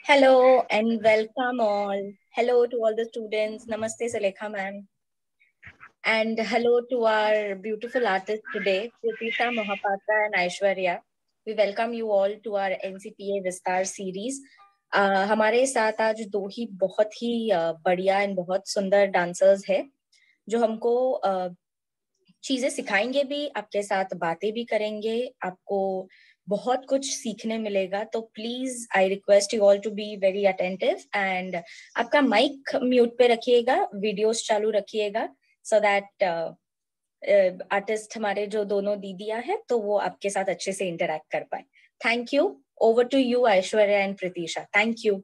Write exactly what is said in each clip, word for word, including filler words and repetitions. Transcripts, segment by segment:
Hello and welcome all. Hello to all the students. Namaste, Salekha ma'am. And hello to our beautiful artists today, Pritisha Mohapatra and Aishwarya. We welcome you all to our N C P A Vistar series. Uh, हमारे साथ आज दो ही बहुत ही uh, बढ़िया and बहुत सुंदर dancers है जो हमको uh, चीजें सिखाएंगे भी, आपके साथ बातें भी करेंगे, आपको बहुत कुछ सीखने मिलेगा. तो please I request you all to be very attentive and आपका माइक म्यूट पे रखिएगा, वीडियोस चालू रखिएगा सो दैट आर्टिस्ट हमारे जो दोनों दीदियां हैं तो वो आपके साथ अच्छे से इंटरेक्ट कर पाए. Thank you. Over to you Aishwarya and Preetisha. Thank you.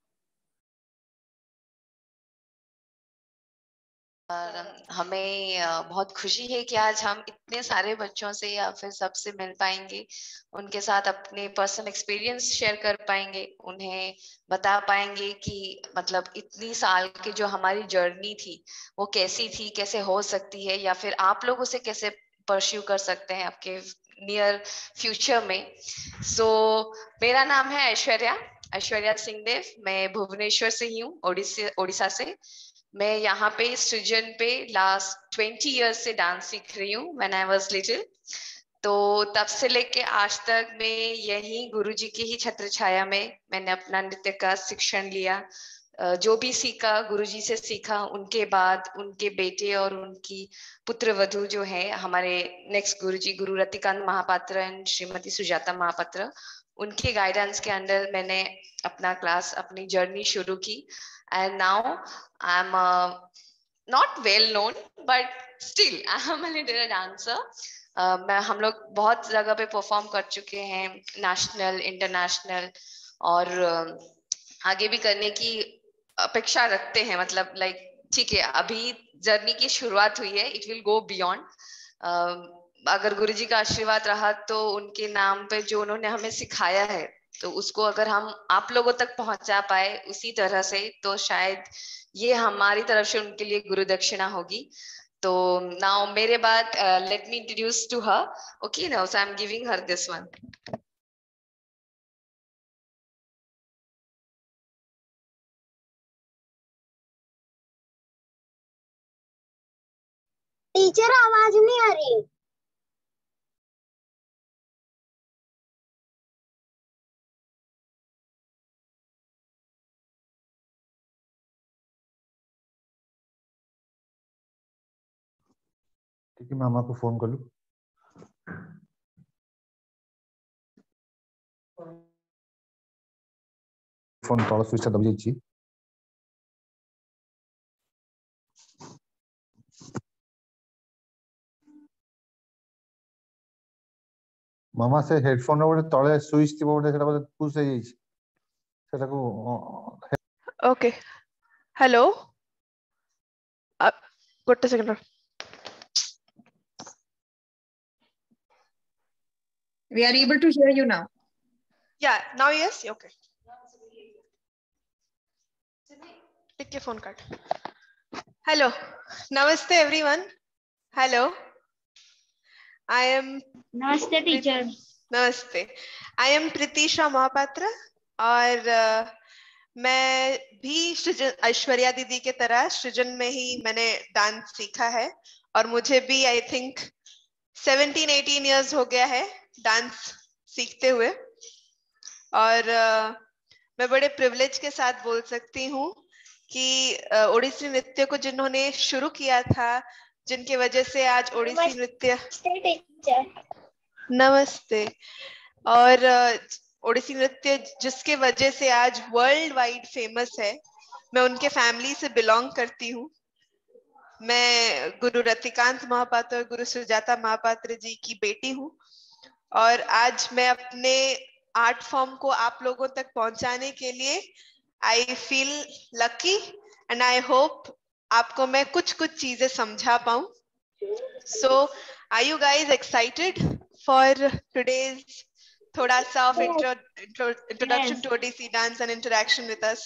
और हमें बहुत खुशी है कि आज हम इतने सारे बच्चों से या फिर सबसे मिल पाएंगे, उनके साथ अपने पर्सनल एक्सपीरियंस शेयर कर पाएंगे, उन्हें बता पाएंगे कि मतलब इतनी साल की जो हमारी जर्नी थी वो कैसी थी, कैसे हो सकती है, या फिर आप लोग उसे कैसे परस्यू कर सकते हैं आपके नियर फ्यूचर में. सो so, मेरा नाम है ऐश्वर्या ऐश्वर्या सिंहदेव. मैं भुवनेश्वर से ही हूँ, ओडिशा ओडिशा से. मैं यहाँ पे सृजन पे लास्ट ट्वेंटी इयर्स से डांस सीख रही हूँ. व्हेन आई वाज लिटिल, तो तब से लेके आज तक मैं यही गुरुजी की ही छत्र छाया में मैंने अपना नृत्य का शिक्षण लिया. जो भी सीखा गुरुजी से सीखा. उनके बाद उनके बेटे और उनकी पुत्र वधू जो है हमारे नेक्स्ट गुरुजी गुरु रतिकांत महापात्र एंड श्रीमती सुजाता महापात्र, उनके गाइडेंस के अंडर मैंने अपना क्लास, अपनी जर्नी शुरू की. And now I'm uh, not well known, but still I'm a little dancer. uh, मैं हम लोग बहुत जगह पे परफॉर्म कर चुके हैं, नेशनल, इंटरनेशनल, और uh, आगे भी करने की अपेक्षा रखते हैं. मतलब लाइक ठीक है, अभी जर्नी की शुरुआत हुई है, इट विल गो बियॉन्ड. अगर गुरुजी का आशीर्वाद रहा तो उनके नाम पे जो उन्होंने हमें सिखाया है तो उसको अगर हम आप लोगों तक पहुंचा पाए उसी तरह से, तो शायद ये हमारी तरफ से उनके लिए गुरु दक्षिणा होगी. तो नाउ मेरे बाद let me introduce to her. Okay, now so I am giving her this one. Teacher आवाज नहीं आ रही. ठीक है, मामा को फोन कर लूं. फोन तଳ ସୁଇଚ ଟା ଦବି ଯାଇଛି. मामा से हेडफोन रे तळे ସୁଇଚ ଥିବ ଗୋଟେ, ସେଟା ବୋଧେ ପୁश ହେଇ ଯାଇଛି, ସେଟାକୁ. ओके, हेलो, ଗୋଟେ second. We are able to hear you now. Yeah, now yes, okay. Take your phone card. Hello, namaste everyone. Hello, I am. नमस्ते टीचर. नमस्ते. I am Pritisha Mohapatra और uh, मैं भी सृजन ऐश्वर्या दीदी के तरह सृजन में ही मैंने डांस सीखा है, और मुझे भी I think seventeen eighteen years हो गया है डांस सीखते हुए. और uh, मैं बड़े प्रिविलेज के साथ बोल सकती हूँ कि uh, ओडिसी नृत्य को जिन्होंने शुरू किया था, जिनके वजह से आज ओडिसी नृत्य. नमस्ते. और ओडिसी नृत्य जिसके वजह से आज वर्ल्ड वाइड फेमस है, मैं उनके फैमिली से बिलोंग करती हूँ. मैं गुरु रतिकांत महापात्र और गुरु सुजाता महापात्र जी की बेटी हूँ, और आज मैं अपने आर्ट फॉर्म को आप लोगों तक पहुंचाने के लिए I feel lucky, and I hope आपको मैं कुछ कुछ चीजें समझा पाऊं. So are you guys excited for today's थोड़ा सा of introduction to Odissi dance and interaction with us?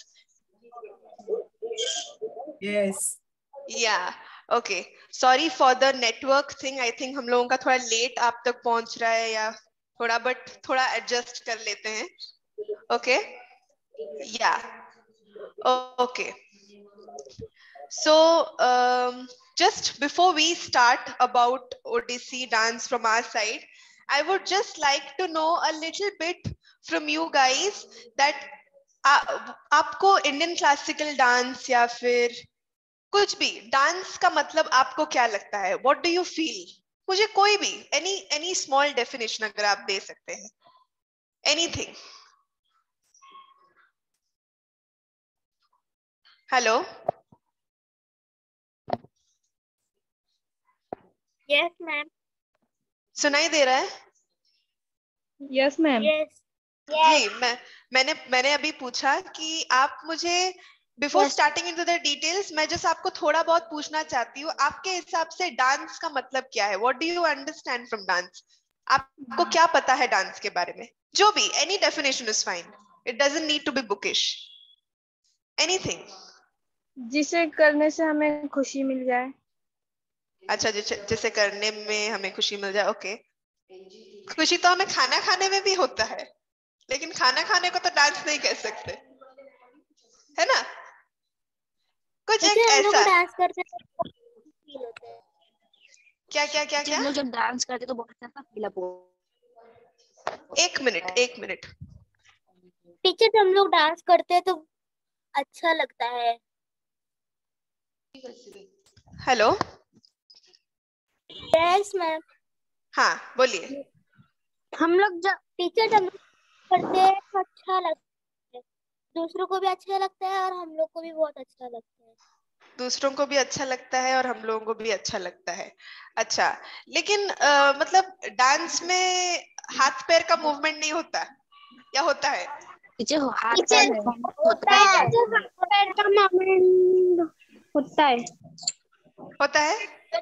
Yes. Yeah, okay. Sorry for the network thing. I think हम लोगों का थोड़ा लेट आप तक पहुंच रहा है या थोड़ा, बट थोड़ा एडजस्ट कर लेते हैं. Okay. Yeah. Okay. So, um, just before we start about Odissi dance from our side, I would just like to know a little bit from you guys that आ, आपको इंडियन क्लासिकल डांस या फिर कुछ भी dance का मतलब आपको क्या लगता है? What do you feel? मुझे कोई भी any any small definition अगर आप दे सकते हैं, anything. Hello. Yes, ma'am. सुनाई दे रहा है? Yes ma'am. Yes. जी, मैं मैंने मैंने अभी पूछा कि आप मुझे before Yes. Starting into the details मैं जस्ट आपको थोड़ा बहुत पूछना चाहती हूँ, आपके हिसाब से डांस का मतलब क्या है? What do you understand from dance? आपको क्या पता है डांस के बारे में? जो भी, any definition is fine, it doesn't need to be bookish, anything. जिसे करने से हमें खुशी मिल जाए। अच्छा, जिसे जिसे करने में हमें खुशी मिल जाए। ओके, खुशी तो हमें खाना खाने में भी होता है, लेकिन खाना खाने को तो डांस नहीं कह सकते, है ना? कुछ एक हम लोग ऐसा डांस करते हैं तो फील होता है। क्या क्या क्या क्या हम लोग जब डांस करते तो बहुत अच्छा फील अप। एक मिनट एक मिनट टीचर, जब हम लोग डांस करते हैं तो अच्छा लगता है। Hello, yes ma'am. हाँ बोलिए। हम लोग जब टीचर जब करते हैं तो अच्छा लगता है, दूसरों को भी अच्छा लगता है और हम लोग को भी बहुत अच्छा लगता है। दूसरों को भी अच्छा लगता है और हम लोगों को भी अच्छा लगता है। अच्छा, लेकिन आ, मतलब डांस में हाथ पैर का मूवमेंट नहीं होता या होता है? टीचर हाथ टीचर पैर होता है, हाथ पैर का मूवमेंट होता है। होता है?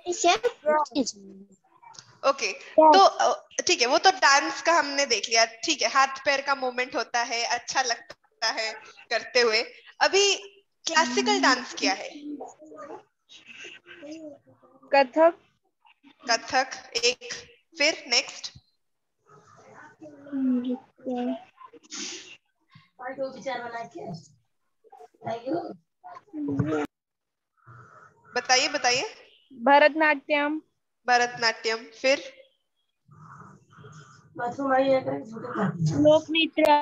Okay, Yes. तो ठीक है, वो तो डांस का हमने देख लिया। ठीक है, हाथ पैर का मूवमेंट होता है, अच्छा लगता है करते हुए। अभी क्लासिकल डांस क्या है? कथक। कथक एक, फिर नेक्स्ट बताइए बताइए। भरतनाट्यम। भरतनाट्यम, फिर लोक नृत्य।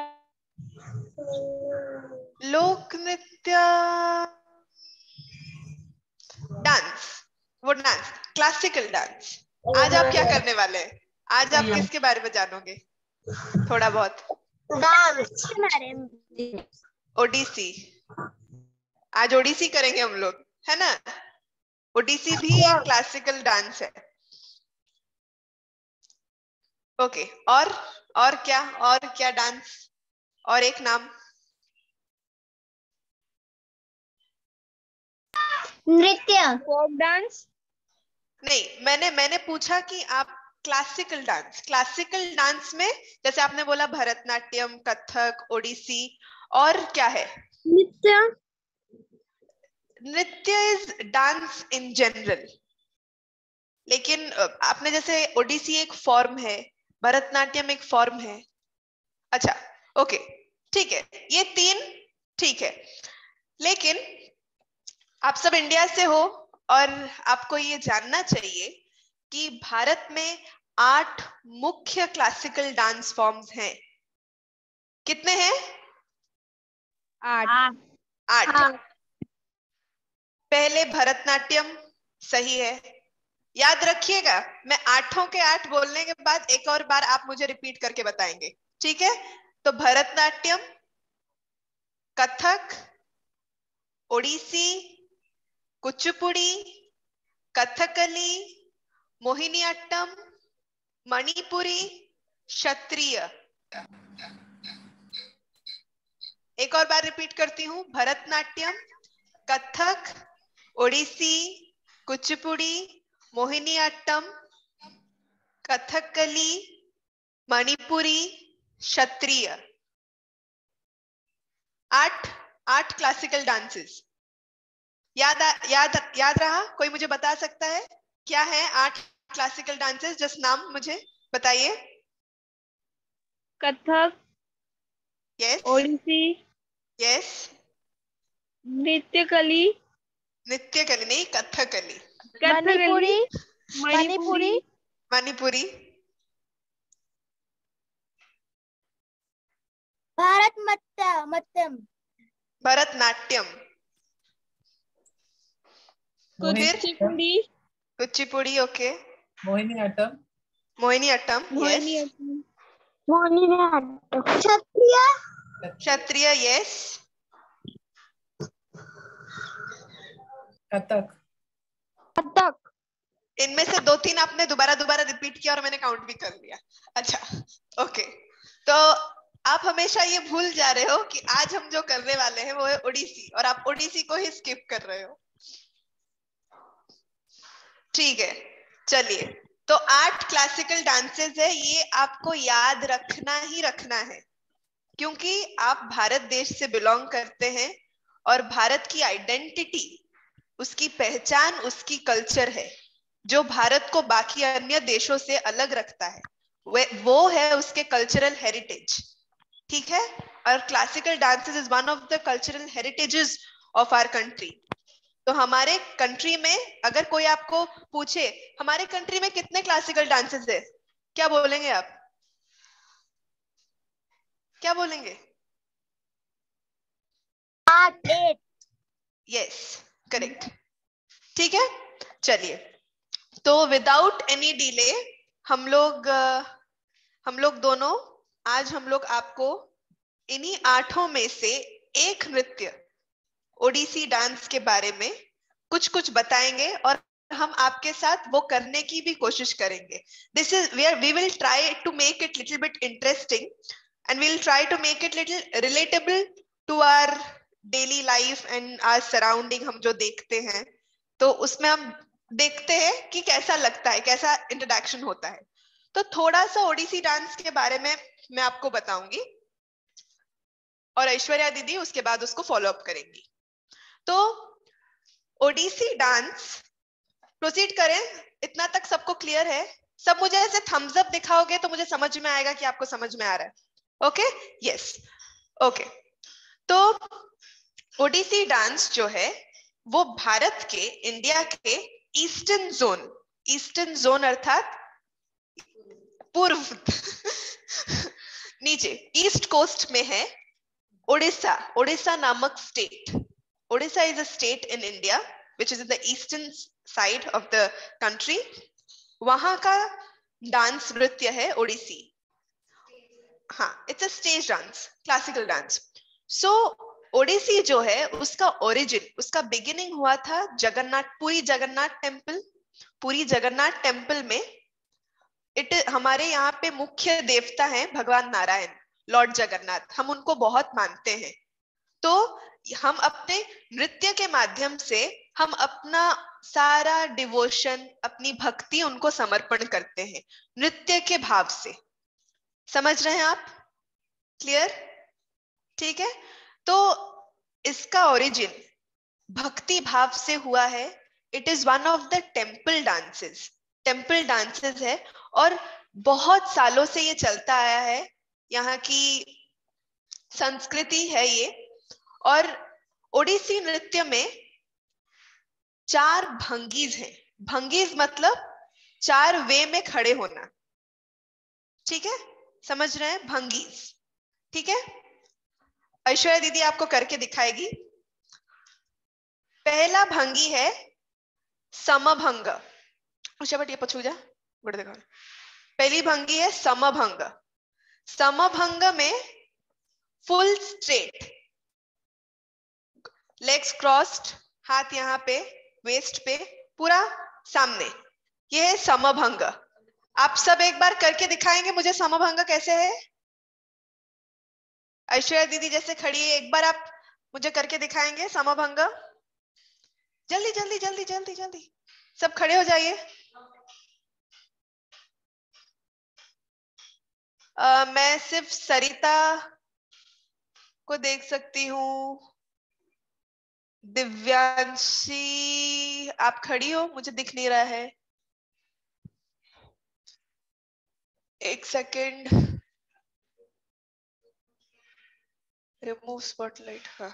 लोक नृत्य, डांस, वो डांस क्लासिकल डांस। आज आप क्या करने वाले हैं? आज आप किसके बारे में जानोगे थोड़ा बहुत? डांस। ओडिसी। आज ओडिसी करेंगे हम लोग, है ना? ओडिसी भी एक क्लासिकल डांस है। ओके, और और क्या और क्या डांस? और एक नाम। नृत्य। Folk dance. नहीं, मैंने मैंने पूछा कि आप क्लासिकल डांस, क्लासिकल डांस में जैसे आपने बोला भरतनाट्यम, कथक, ओडिसी, और क्या है? नृत्य। नृत्य इज डांस इन जनरल, लेकिन आपने जैसे ओडिसी एक फॉर्म है, भरतनाट्यम एक फॉर्म है। अच्छा, ओके, ठीक है, ये तीन ठीक है। लेकिन आप सब इंडिया से हो और आपको ये जानना चाहिए कि भारत में आठ मुख्य क्लासिकल डांस फॉर्म्स हैं। कितने हैं? आठ। आठ। पहले भरतनाट्यम, सही है, याद रखिएगा। मैं आठों के आठ बोलने के बाद एक और बार आप मुझे रिपीट करके बताएंगे, ठीक है? तो भरतनाट्यम, कथक, ओडिसी, कुचिपुड़ी, कथकली, मोहिनीअट्टम, मणिपुरी, क्षत्रिय। एक और बार रिपीट करती हूँ, भरतनाट्यम, कथक, ओडिसी, कुचिपुड़ी, मोहिनीअट्टम, कथकली, मणिपुरी, क्षत्रिय। आठ आठ क्लासिकल डांसेस। याद आ, याद याद रहा? कोई मुझे बता सकता है क्या है आठ क्लासिकल डांसेस? जस्ट नाम मुझे बताइए। Kathak, yes, Odissi, yes. नृत्यकली। नृत्यकली नहीं, Kathakali. Manipuri. Manipuri. Manipuri. Bharatanatyam. Bharatanatyam. Kuchipudi. Kuchipudi, okay. Mohiniyattam. Mohiniyattam, yes. Mohiniyattam. Kshatriya. Kshatriya, yes. Kathak. Kathak. इनमें से दो तीन आपने दोबारा दोबारा रिपीट किया और मैंने काउंट भी कर लिया। अच्छा, ओके। तो आप हमेशा ये भूल जा रहे हो कि आज हम जो करने वाले हैं वो है ओडिसी, और आप ओडिसी को ही स्किप कर रहे हो। ठीक है, चलिए। तो आठ क्लासिकल डांसेस है, ये आपको याद रखना ही रखना है, क्योंकि आप भारत देश से बिलोंग करते हैं और भारत की आइडेंटिटी, उसकी पहचान, उसकी कल्चर है जो भारत को बाकी अन्य देशों से अलग रखता है, वो है उसके कल्चरल हेरिटेज। ठीक है, और classical dances is one of the cultural heritages of our country. तो हमारे कंट्री में अगर कोई आपको पूछे हमारे कंट्री में कितने क्लासिकल डांसेस है, क्या बोलेंगे आप? क्या बोलेंगे? आठ। एट। Yes, correct. ठीक है, चलिए। तो विदाउट एनी डिले हम लोग हम लोग दोनों आज हम लोग आपको इन्हीं आठों में से एक नृत्य ओडिसी डांस के बारे में कुछ कुछ बताएंगे और हम आपके साथ वो करने की भी कोशिश करेंगे। This is where we will try to make it little bit interesting and we will try to make it little relatable to our daily life and our surrounding. हम जो देखते हैं तो उसमें हम देखते हैं कि कैसा लगता है, कैसा इंटरेक्शन होता है। तो थोड़ा सा ओडिसी डांस के बारे में मैं आपको बताऊंगी और ऐश्वर्या दीदी उसके बाद उसको फॉलो अप करेंगी। तो ओडिसी डांस प्रोसीड करें, इतना तक सबको क्लियर है? सब मुझे ऐसे थम्स अप दिखाओगे तो मुझे समझ में आएगा कि आपको समझ में आ रहा है। Okay, yes, okay. तो ओडिसी डांस जो है वो भारत के, इंडिया के ईस्टर्न जोन, ईस्टर्न जोन अर्थात पूर्व नीचे ईस्ट कोस्ट में है ओडिशा। ओडिशा नामक state, Odisha is a state in India which is in the eastern side of the country. वहां का डांस नृत्य है ओडिसी। हाँ, it's a stage dance, classical dance. So Odissi जो है उसका ओरिजिन, उसका बिगिनिंग हुआ था जगन्नाथ, पुरी जगन्नाथ टेम्पल। पुरी जगन्नाथ टेम्पल में इट हमारे यहाँ पे मुख्य देवता हैं भगवान नारायण, लॉर्ड जगन्नाथ। हम उनको बहुत मानते हैं। तो हम अपने नृत्य के माध्यम से हम अपना सारा डिवोशन, अपनी भक्ति उनको समर्पण करते हैं नृत्य के भाव से। समझ रहे हैं आप? क्लियर? ठीक है। तो इसका ओरिजिन भक्ति भाव से हुआ है। It is one of the temple dances, temple dances है और बहुत सालों से ये चलता आया है। यहाँ की संस्कृति है ये। और ओडिसी नृत्य में चार भंगीज हैं। भंगीज मतलब चार वे में खड़े होना। ठीक है, समझ रहे हैं? भंगीज। ठीक है, ऐश्वर्या दीदी आपको करके दिखाएगी। पहला भंगी है समभंग। उषा बट ये पछू जा, बड़े देखो। पहली भंगी है समभंग। समभंग में फुल स्ट्रेट, लेग्स क्रॉस्ड, हाथ यहाँ पे वेस्ट पे, पूरा सामने, ये है समभंग। आप सब एक बार करके दिखाएंगे मुझे समभंग कैसे है? ऐश्वर्या दीदी जैसे खड़ी है, एक बार आप मुझे करके दिखाएंगे समभंग? जल्दी जल्दी जल्दी जल्दी जल्दी सब खड़े हो जाइए। मैं सिर्फ सरिता को देख सकती हूँ। दिव्यांशी आप खड़ी हो? मुझे दिख नहीं रहा है। एक सेकेंड। Remove spotlight. हाँ,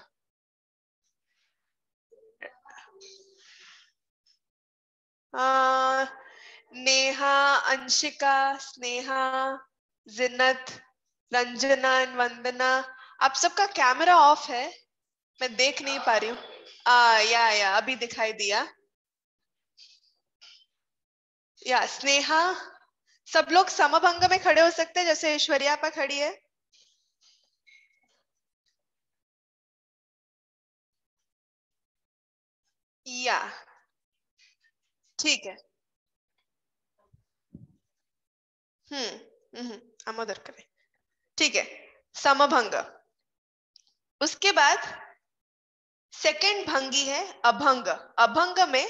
आ, नेहा, अंशिका, स्नेहा, जिन्नत, रंजना, वंदना, आप सबका कैमरा ऑफ है, मैं देख नहीं पा रही हूँ। आ या या अभी दिखाई दिया। या स्नेहा, सब लोग समभंग में खड़े हो सकते हैं जैसे ऐश्वर्या पर खड़ी है। या ठीक है। हम्म हम्म हम उधर करें। ठीक है, समभंग। उसके बाद सेकंड भंगी है अभंग। अभंग में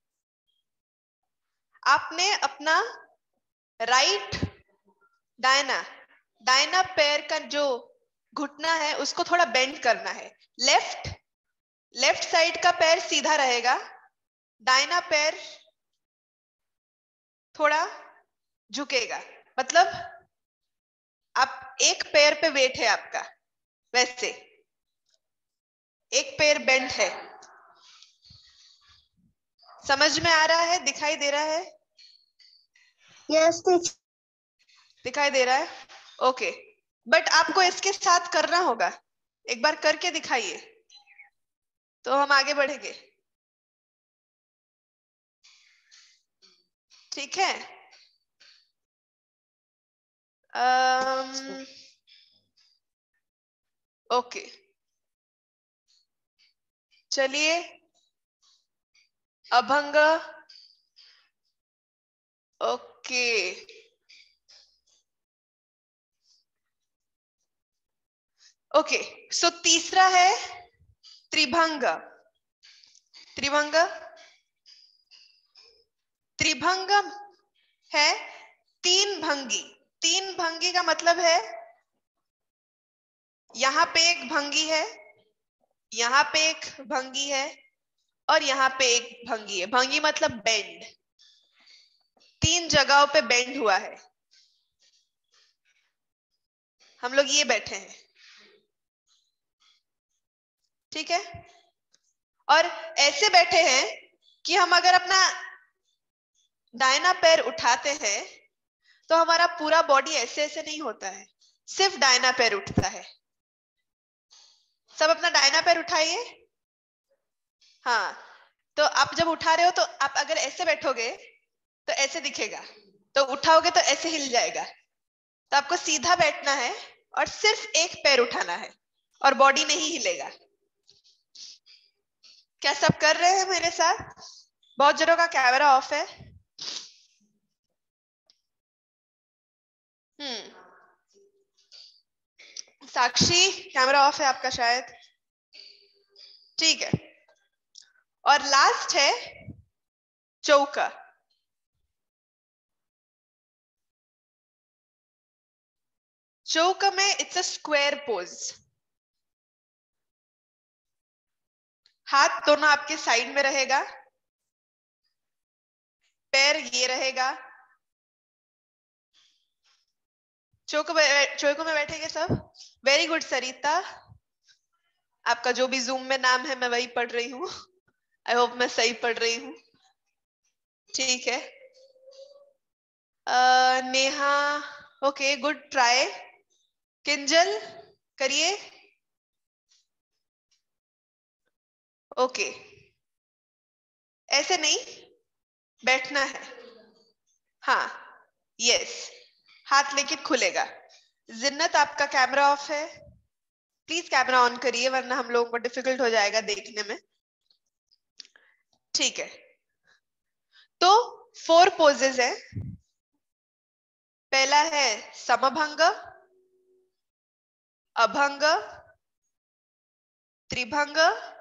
आपने अपना राइट दायना दायना पैर का जो घुटना है उसको थोड़ा बेंड करना है। लेफ्ट लेफ्ट साइड का पैर सीधा रहेगा, दायना पैर थोड़ा झुकेगा। मतलब आप एक पैर पे वेट है आपका, वैसे एक पैर बेंड है। समझ में आ रहा है? दिखाई दे रहा है? Yes teacher. दिखाई दे रहा है? ओके, बट आपको इसके साथ करना होगा। एक बार करके दिखाइए तो हम आगे बढ़ेंगे। ठीक है। um, ओके, चलिए अभंग। ओके, ओके सो तीसरा है त्रिभंग। त्रिभंग त्रिभंग है तीन भंगी। तीन भंगी का मतलब है यहाँ पे एक भंगी है, यहाँ पे एक भंगी है और यहाँ पे एक भंगी है। भंगी मतलब बेंड, तीन जगहों पे बेंड हुआ है। हम लोग ये बैठे हैं, ठीक है। और ऐसे बैठे हैं कि हम अगर अपना दाहिना पैर उठाते हैं तो हमारा पूरा बॉडी ऐसे ऐसे नहीं होता है, सिर्फ दाहिना पैर उठता है। सब अपना दाहिना पैर उठाइए। हाँ, तो आप जब उठा रहे हो तो आप अगर ऐसे बैठोगे तो ऐसे दिखेगा, तो उठाओगे तो ऐसे हिल जाएगा। तो आपको सीधा बैठना है और सिर्फ एक पैर उठाना है और बॉडी नहीं हिलेगा। क्या सब कर रहे हैं मेरे साथ? बहुत जनों का कैमरा ऑफ है। हम्म साक्षी, कैमरा ऑफ है आपका शायद। ठीक है, और लास्ट है चौका। चौका में इट्स अ स्क्वायर पोज। हाथ दोनों आपके साइड में रहेगा, पैर ये रहेगा। चौको चौको में बैठेंगे सब। वेरी गुड सरिता, आपका जो भी जूम में नाम है मैं वही पढ़ रही हूँ। आई होप मैं सही पढ़ रही हूँ। ठीक है। uh, Neha, okay good try. Kinjal करिए। ओके, ऐसे नहीं बैठना है। हाँ यस, हाथ लेके खुलेगा। जिन्नत आपका कैमरा ऑफ है, प्लीज कैमरा ऑन करिए वरना हम लोगों को डिफिकल्ट हो जाएगा देखने में। ठीक है, तो फोर पोजेस है। पहला है समभंग, अभंग, त्रिभंग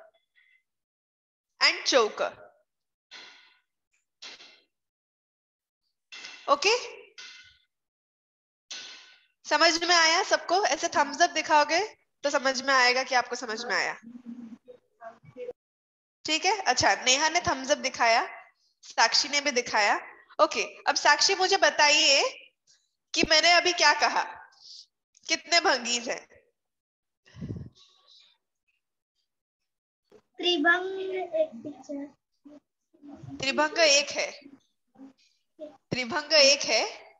एंड चौक। ओके, समझ में आया सबको? ऐसे थम्स अप दिखाओगे तो समझ में आएगा कि आपको समझ में आया। ठीक है, अच्छा नेहा ने थम्स अप दिखाया, साक्षी ने भी दिखाया। ओके, अब साक्षी मुझे बताइए कि मैंने अभी क्या कहा, कितने भंगीज हैं? त्रिभंग एक टीचर। त्रिभंग एक है, त्रिभंग एक है।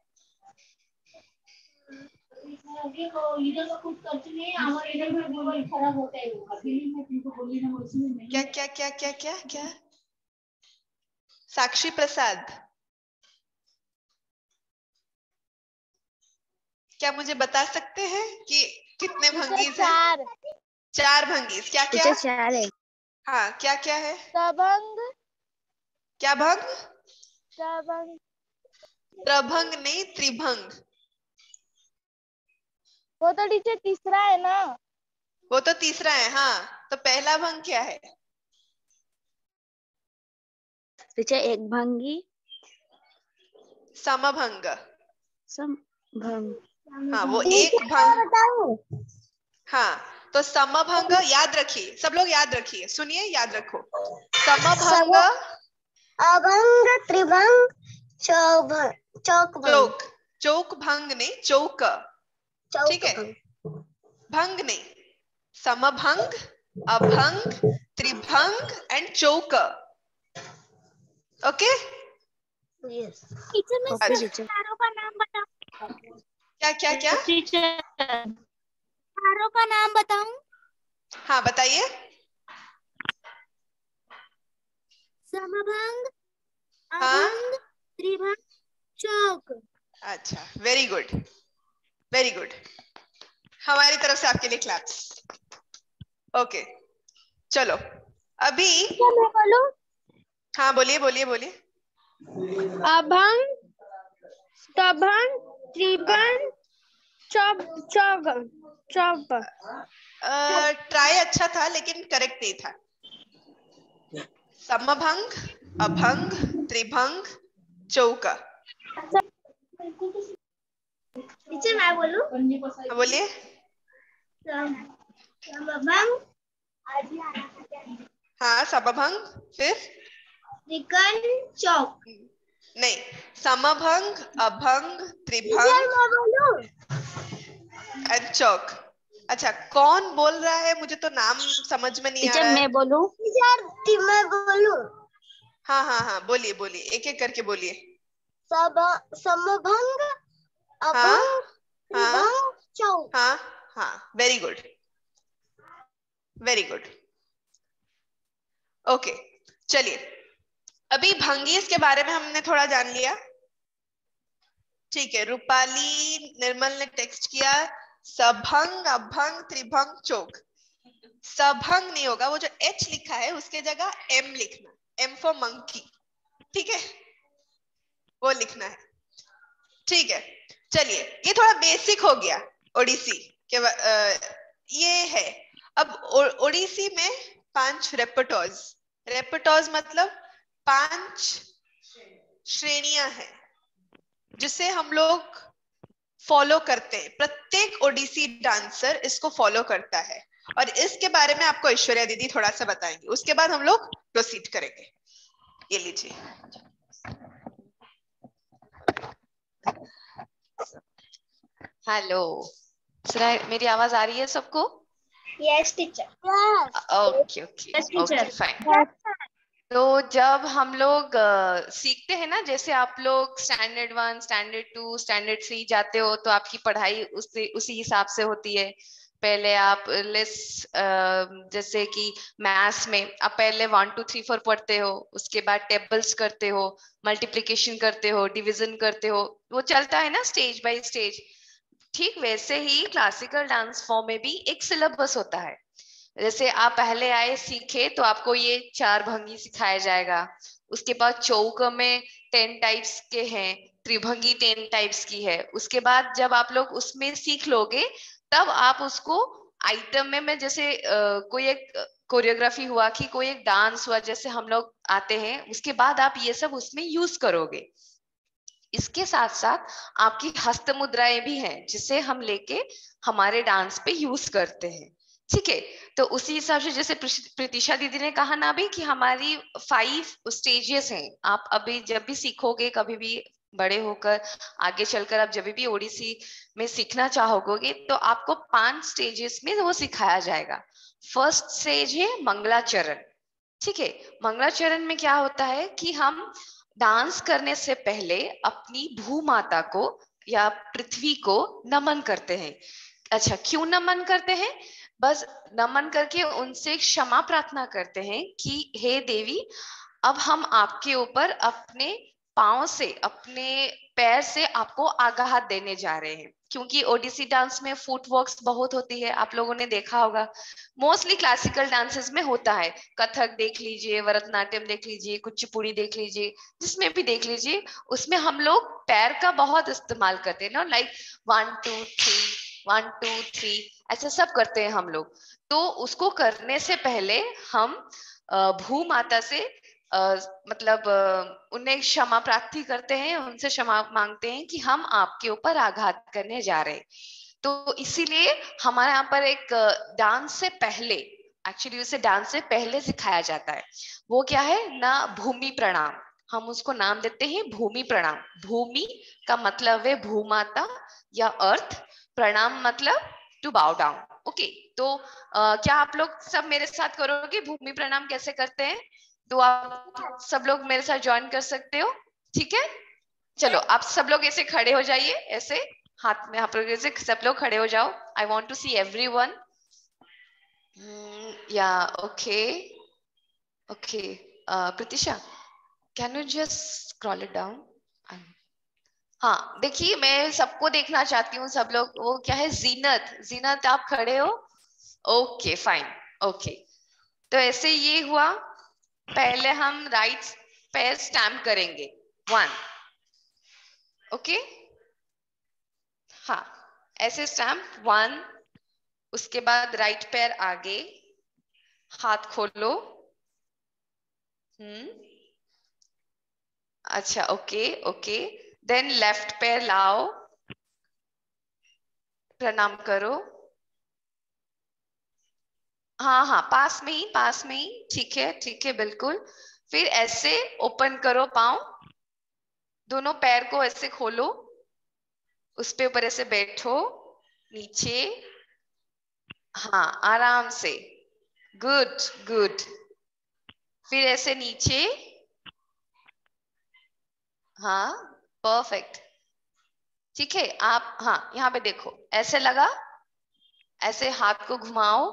क्या क्या क्या क्या क्या क्या साक्षी प्रसाद, क्या मुझे बता सकते हैं कि कितने भंगीज हैं? चार। चार भंगीज। क्या क्या? चार है। हाँ, क्या क्या है? प्रभंग। क्या भंग? प्रभंग। प्रभंग नहीं, त्रिभंग। वो तो टीचर तीसरा है ना। वो तो तीसरा है। हाँ, तो पहला भंग क्या है? टीचर एक भंगी समभंग। समभंग। हाँ, वो एक भंग। हाँ, तो समभंग याद रखिए, सब लोग याद रखिए, सुनिए, याद रखो। समभंग, अभंग, त्रिभंग, चौभंग, चौक चौक, चौक भंग नहीं, चौक। ठीक है, भंग नहीं। Samabhanga, abhanga, tribhanga and chauka. Okay. Teacher मैं ओके सब टीचर। चारों का नाम बताऊं? क्या क्या क्या? टीचर चारों का नाम बताऊं? हाँ, बताइए। समभंग, हाँ, अभंग, त्रिभंग, चौक। अच्छा, वेरी गुड, वेरी गुड। हमारी तरफ से आपके लिए क्लैप्स। ओके, चलो अभी। क्या मैं बोलूं? हाँ, बोलिए बोलिए बोलिए। अभंग, तभंग, त्रिभंग, चौक, चौक, चौक। ट्राई अच्छा था लेकिन करेक्ट नहीं था। समभंग, अभंग, त्रिभंग, चौका। टीचर मैं बोलूं? हाँ, बोलिए। समभंग, हाँ, समभंग, फिर त्रिकण, चौक। नहीं, समभंग, अभंग, टीचर त्रिभंग मैं बोलूं? एंड चौक। अच्छा, कौन बोल रहा है? मुझे तो नाम समझ में नहीं आ टीचर रहा है। मैं बोलूं? टीचर मैं बोलूं? हाँ हाँ हाँ, बोलिए बोलिए, एक एक करके बोलिए। सब समभंग, हाँ अभंग, हाँ त्रिभंग, चौक। हाँ हाँ, very good, very good. Okay, चलिए अभी भंगीस के बारे में हमने थोड़ा जान लिया। ठीक है, रूपाली निर्मल ने टेक्स्ट किया सभंग, अभंग, त्रिभंग, चौक। सभंग नहीं होगा, वो जो एच लिखा है उसके जगह एम लिखना, एम फॉर मंकी। ठीक है, वो लिखना है। ठीक है, चलिए ये थोड़ा बेसिक हो गया ओडिसी के। आ, ये है। अब ओडिसी में पांच रेपर्टोर्स। रेपर्टोर्स मतलब पांच श्रेणियां हैं जिसे हम लोग फॉलो करते हैं। प्रत्येक ओडिसी डांसर इसको फॉलो करता है और इसके बारे में आपको ऐश्वर्या दीदी थोड़ा सा बताएंगे। उसके बाद हम लोग प्रोसीड करेंगे। ये लीजिए। हेलो, मेरी आवाज आ रही है सबको? Yes teacher. Okay okay okay, fine. तो जब हम लोग uh, सीखते हैं ना, जैसे आप लोग standard one, standard two, standard three जाते हो तो आपकी पढ़ाई उसी उसी हिसाब से होती है। पहले आप लिस्ट, जैसे कि मैथ्स में आप पहले वन टू थ्री फोर पढ़ते हो, उसके बाद टेबल्स करते हो, मल्टीप्लिकेशन करते हो, डिवीजन करते हो, वो चलता है ना स्टेज बाय स्टेज। ठीक वैसे ही क्लासिकल डांस फॉर्म में भी एक सिलेबस होता है। जैसे आप पहले आए सीखे तो आपको ये चार भंगी सिखाया जाएगा। उसके बाद चौक में टेन टाइप्स के हैं, त्रिभंगी टेन टाइप्स की है। उसके बाद जब आप लोग उसमें सीख लोगे तब आप उसको आइटम में में जैसे आ, कोई एक कोरियोग्राफी हुआ कि कोई एक डांस हुआ, जैसे हम लोग आते हैं, उसके बाद आप ये सब उसमें यूज करोगे। इसके साथ साथ आपकी हस्त मुद्राएं भी हैं जिसे हम लेके हमारे डांस पे यूज करते हैं। ठीक है, तो उसी हिसाब से जैसे प्रीतिशा दीदी ने कहा ना भी कि हमारी फाइव स्टेजेस हैं। आप अभी जब भी सीखोगे, कभी भी बड़े होकर आगे चलकर आप जब भी ओडिसी में सीखना चाहोगे तो आपको पांच स्टेजेस में वो सिखाया जाएगा। फर्स्ट स्टेज है मंगलाचरण। ठीक है, मंगलाचरण में क्या होता है कि हम डांस करने से पहले अपनी भूमाता को या पृथ्वी को नमन करते हैं। अच्छा, क्यों नमन करते हैं? बस नमन करके उनसे क्षमा प्रार्थना करते हैं कि हे देवी, अब हम आपके ऊपर अपने पांव से, अपने पैर से आपको आघात देने जा रहे हैं। क्योंकि ओडिसी डांस में फुटवर्क्स बहुत होती है, आप लोगों ने देखा होगा। मोस्टली क्लासिकल डांसेस में होता है, कथक देख लीजिए, भरतनाट्यम देख लीजिए, कुचिपुड़ी देख लीजिए, जिसमें भी देख लीजिए, उसमें हम लोग पैर का बहुत इस्तेमाल करते हैं ना, like one two three, one two three, ऐसा सब करते हैं हम लोग। तो उसको करने से पहले हम भू माता से Uh, मतलब uh, उन्हें क्षमा प्रार्थी करते हैं, उनसे क्षमा मांगते हैं कि हम आपके ऊपर आघात करने जा रहे हैं। तो इसीलिए हमारे यहाँ पर एक डांस से पहले, एक्चुअली उसे डांस से पहले सिखाया जाता है। वो क्या है ना, भूमि प्रणाम। हम उसको नाम देते हैं भूमि प्रणाम। भूमि का मतलब है भूमाता या अर्थ, प्रणाम मतलब टू बाउ डाउन। ओके, तो uh, क्या आप लोग सब मेरे साथ करोगे भूमि प्रणाम कैसे करते हैं? तो आप सब लोग मेरे साथ ज्वाइन कर सकते हो, ठीक है? चलो आप सब लोग ऐसे खड़े हो जाइए, ऐसे हाथ में आप लोग ऐसे सब लोग खड़े हो जाओ। I want to see everyone. या okay okay, Pratiksha, can you just scroll it down? हाँ, देखिए मैं सबको देखना चाहती हूँ, सब लोग। वो क्या है, जीनत, जीनत आप खड़े हो? Okay fine, okay. तो ऐसे ये हुआ। पहले हम राइट पैर स्टैम्प करेंगे, वन, ओके, हाँ, ऐसे स्टैम्प वन। उसके बाद राइट पैर आगे, हाथ खोलो। हम्म, अच्छा, ओके ओके। देन लेफ्ट पैर लाओ, प्रणाम करो। हाँ हाँ, पास में ही, पास में ही, ठीक है ठीक है, बिल्कुल। फिर ऐसे ओपन करो पाँव, दोनों पैर को ऐसे खोलो, उस पे ऊपर ऐसे बैठो, नीचे, हाँ आराम से, गुड गुड। फिर ऐसे नीचे, हाँ परफेक्ट, ठीक है। आप हाँ यहाँ पे देखो, ऐसे लगा, ऐसे हाथ को घुमाओ।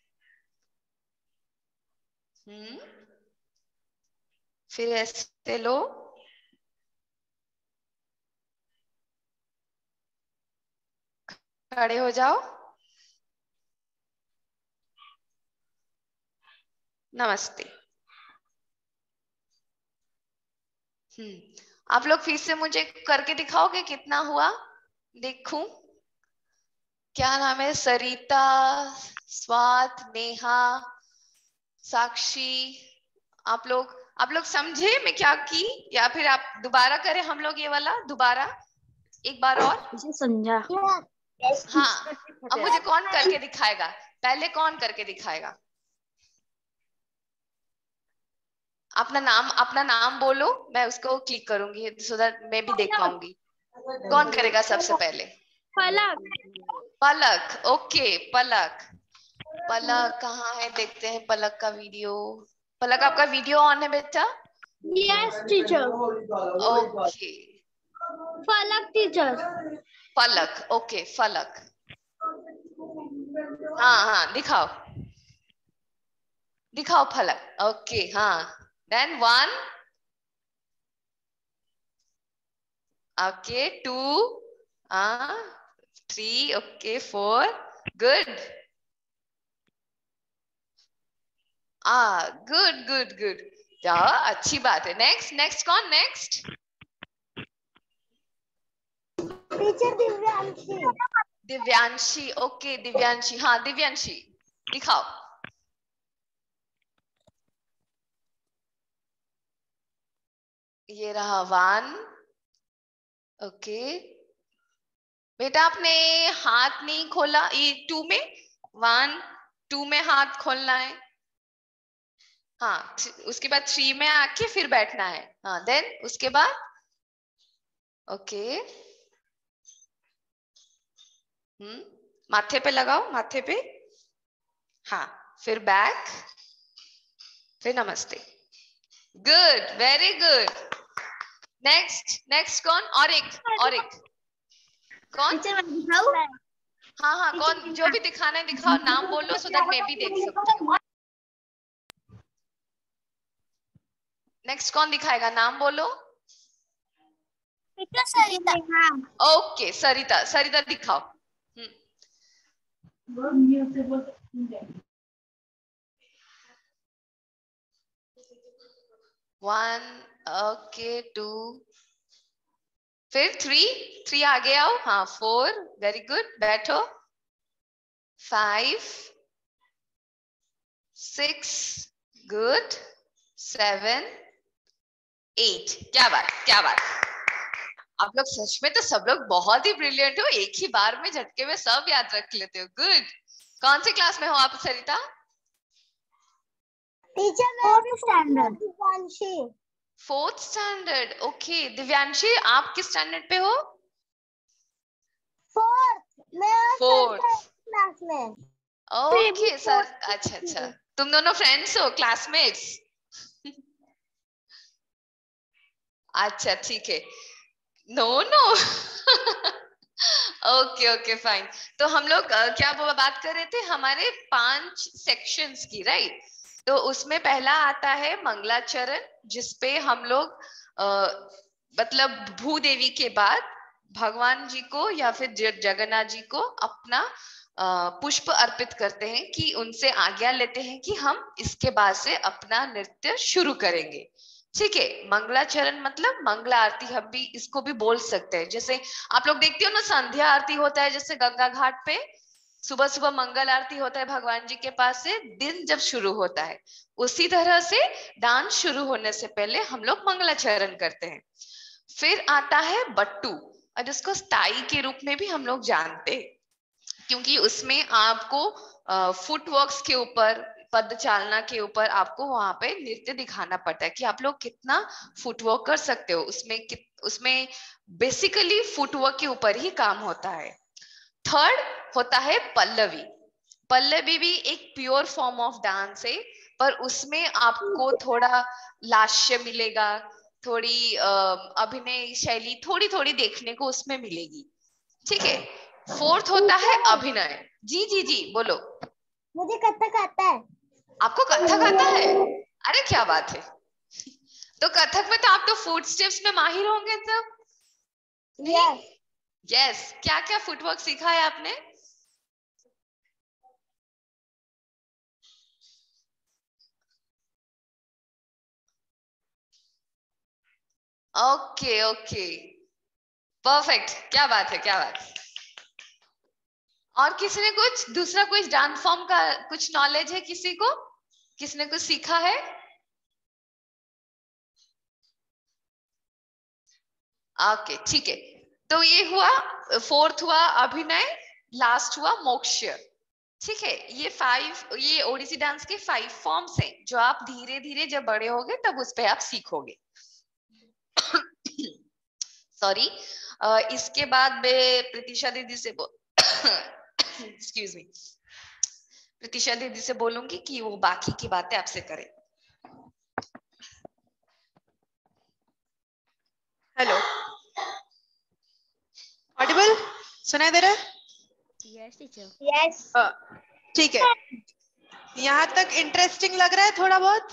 हम्म, फिर ऐसे लो, खड़े हो जाओ, नमस्ते। हम्म, आप लोग फिर से मुझे करके दिखाओगे कितना हुआ? देखूं, क्या नाम है? सरिता, स्वात, नेहा, साक्षी, आप लोग आप लोग समझे मैं क्या की, या फिर आप दोबारा करें हम लोग ये वाला दोबारा एक बार और? समझा। हाँ, अब मुझे कौन करके दिखाएगा? पहले कौन करके दिखाएगा? अपना नाम, अपना नाम बोलो, मैं उसको क्लिक करूंगी सो दैट मैं भी देख पाऊंगी। कौन करेगा सबसे पहले? पलक। पलक, ओके पलक। पलक कहाँ है, देखते हैं पलक का वीडियो। पलक आपका वीडियो ऑन है बेटा? Yes teacher. Okay, Falak teacher. Falak, okay Falak, हाँ हाँ दिखाओ, दिखाओ फलक, ओके हाँ। देन वन, ओके टू, हाँ थ्री, ओके फोर, गुड, आ गुड गुड गुड, जाओ अच्छी बात है। नेक्स्ट नेक्स्ट कौन? Next teacher Divyanshi. Divyanshi, okay Divyanshi, हाँ दिव्यांशी दिखाओ। ये रहा वन, ओके बेटा आपने हाथ नहीं खोला, ये टू में, वन टू में हाथ खोलना है, हाँ उसके बाद थ्री में आके फिर बैठना है, हाँ देन उसके बाद ओके, हम्म, माथे पे लगाओ, माथे पे, हाँ, फिर बैक, फिर नमस्ते। Good, very good. Next, next कौन? और एक, और एक कौन? हाँ हाँ, कौन? जो भी दिखाना है दिखाओ, नाम बोलो सो दैट मैं भी देख सकती हूँ। नेक्स्ट कौन दिखाएगा? नाम बोलो। सरिता। ओके, सरिता, सरिता दिखाओ। वन, ओके, टू, फिर थ्री, थ्री आगे आओ, हाँ, फोर, वेरी गुड, बैठो, five, six, good, seven, eight, क्या बात, क्या बात। आप लोग सच में तो सब लोग बहुत ही ब्रिलियंट हो, एक ही बार में झटके में सब याद रख लेते हो। गुड। कौन सी क्लास में हो आप Sarita? Teacher fourth standard. Divyanshi. Fourth standard, okay. Divyanshi, आप किस स्टैंडर्ड पे हो? फोर्थ। मैं फोर्थ क्लास में। ओके सर, अच्छा अच्छा, तुम दोनों फ्रेंड्स हो, क्लासमेट्स? अच्छा ठीक है, no no. Okay okay fine. तो हम लोग क्या बात कर रहे थे? हमारे पांच सेक्शंस की, राइट? तो उसमें पहला आता है मंगलाचरण, जिसपे हम लोग मतलब भूदेवी के बाद भगवान जी को या फिर जगन्नाथ जी को अपना पुष्प अर्पित करते हैं, कि उनसे आज्ञा लेते हैं कि हम इसके बाद से अपना नृत्य शुरू करेंगे। ठीक है, मंगलाचरण मतलब मंगला आरती, हम भी इसको भी बोल सकते हैं। जैसे आप लोग देखते हो ना, संध्या आरती होता है जैसे गंगा घाट पे, सुबह सुबह मंगल आरती होता है भगवान जी के पास से, दिन जब शुरू होता है, उसी तरह से डांस शुरू होने से पहले हम लोग मंगलाचरण करते हैं। फिर आता है बट्टू, और जिसको स्टाई के रूप में भी हम लोग जानते हैं, क्योंकि उसमें आपको फुटवर्क्स के ऊपर, पद चालना के ऊपर आपको वहां पे नृत्य दिखाना पड़ता है कि आप लोग कितना फुटवर्क कर सकते हो। उसमें उसमें बेसिकली फुटवर्क के ऊपर ही काम होता है। थर्ड होता है पल्लवी। पल्लवी भी एक प्योर फॉर्म ऑफ डांस है, पर उसमें आपको थोड़ा लास्य मिलेगा, थोड़ी अभिनय शैली थोड़ी थोड़ी देखने को उसमें मिलेगी। ठीक है। फोर्थ होता है अभिनय। जी जी जी बोलो। मुझे कथक आता है। आपको कथक आता है? अरे क्या बात है। तो कथक में तो आप तो फुट स्टेप्स में माहिर होंगे तब? Yes yes. क्या क्या फुटवर्क सीखा है आपने? ओके ओके, परफेक्ट, क्या बात है, क्या बात है। और किसी ने कुछ दूसरा, कुछ डांस फॉर्म का कुछ नॉलेज है किसी को? किसने कुछ सीखा है? ओके ठीक है। तो ये हुआ, फोर्थ हुआ अभिनय, लास्ट हुआ मोक्ष। ठीक है, ये फाइव, ये ओडिसी डांस के फाइव फॉर्म्स हैं, जो आप धीरे धीरे जब बड़े होगे तब उस पे आप सीखोगे। सॉरी। इसके बाद मैं प्रतीक्षा दीदी से बोल एक्सक्यूज मी, प्रतीक्षा दीदी से बोलूंगी कि वो बाकी की बातें आपसे करें। हेलो, ऑडिबल सुनाई दे रहा है? Yes teacher. यस ठीक है। यहाँ तक इंटरेस्टिंग लग रहा है थोड़ा बहुत?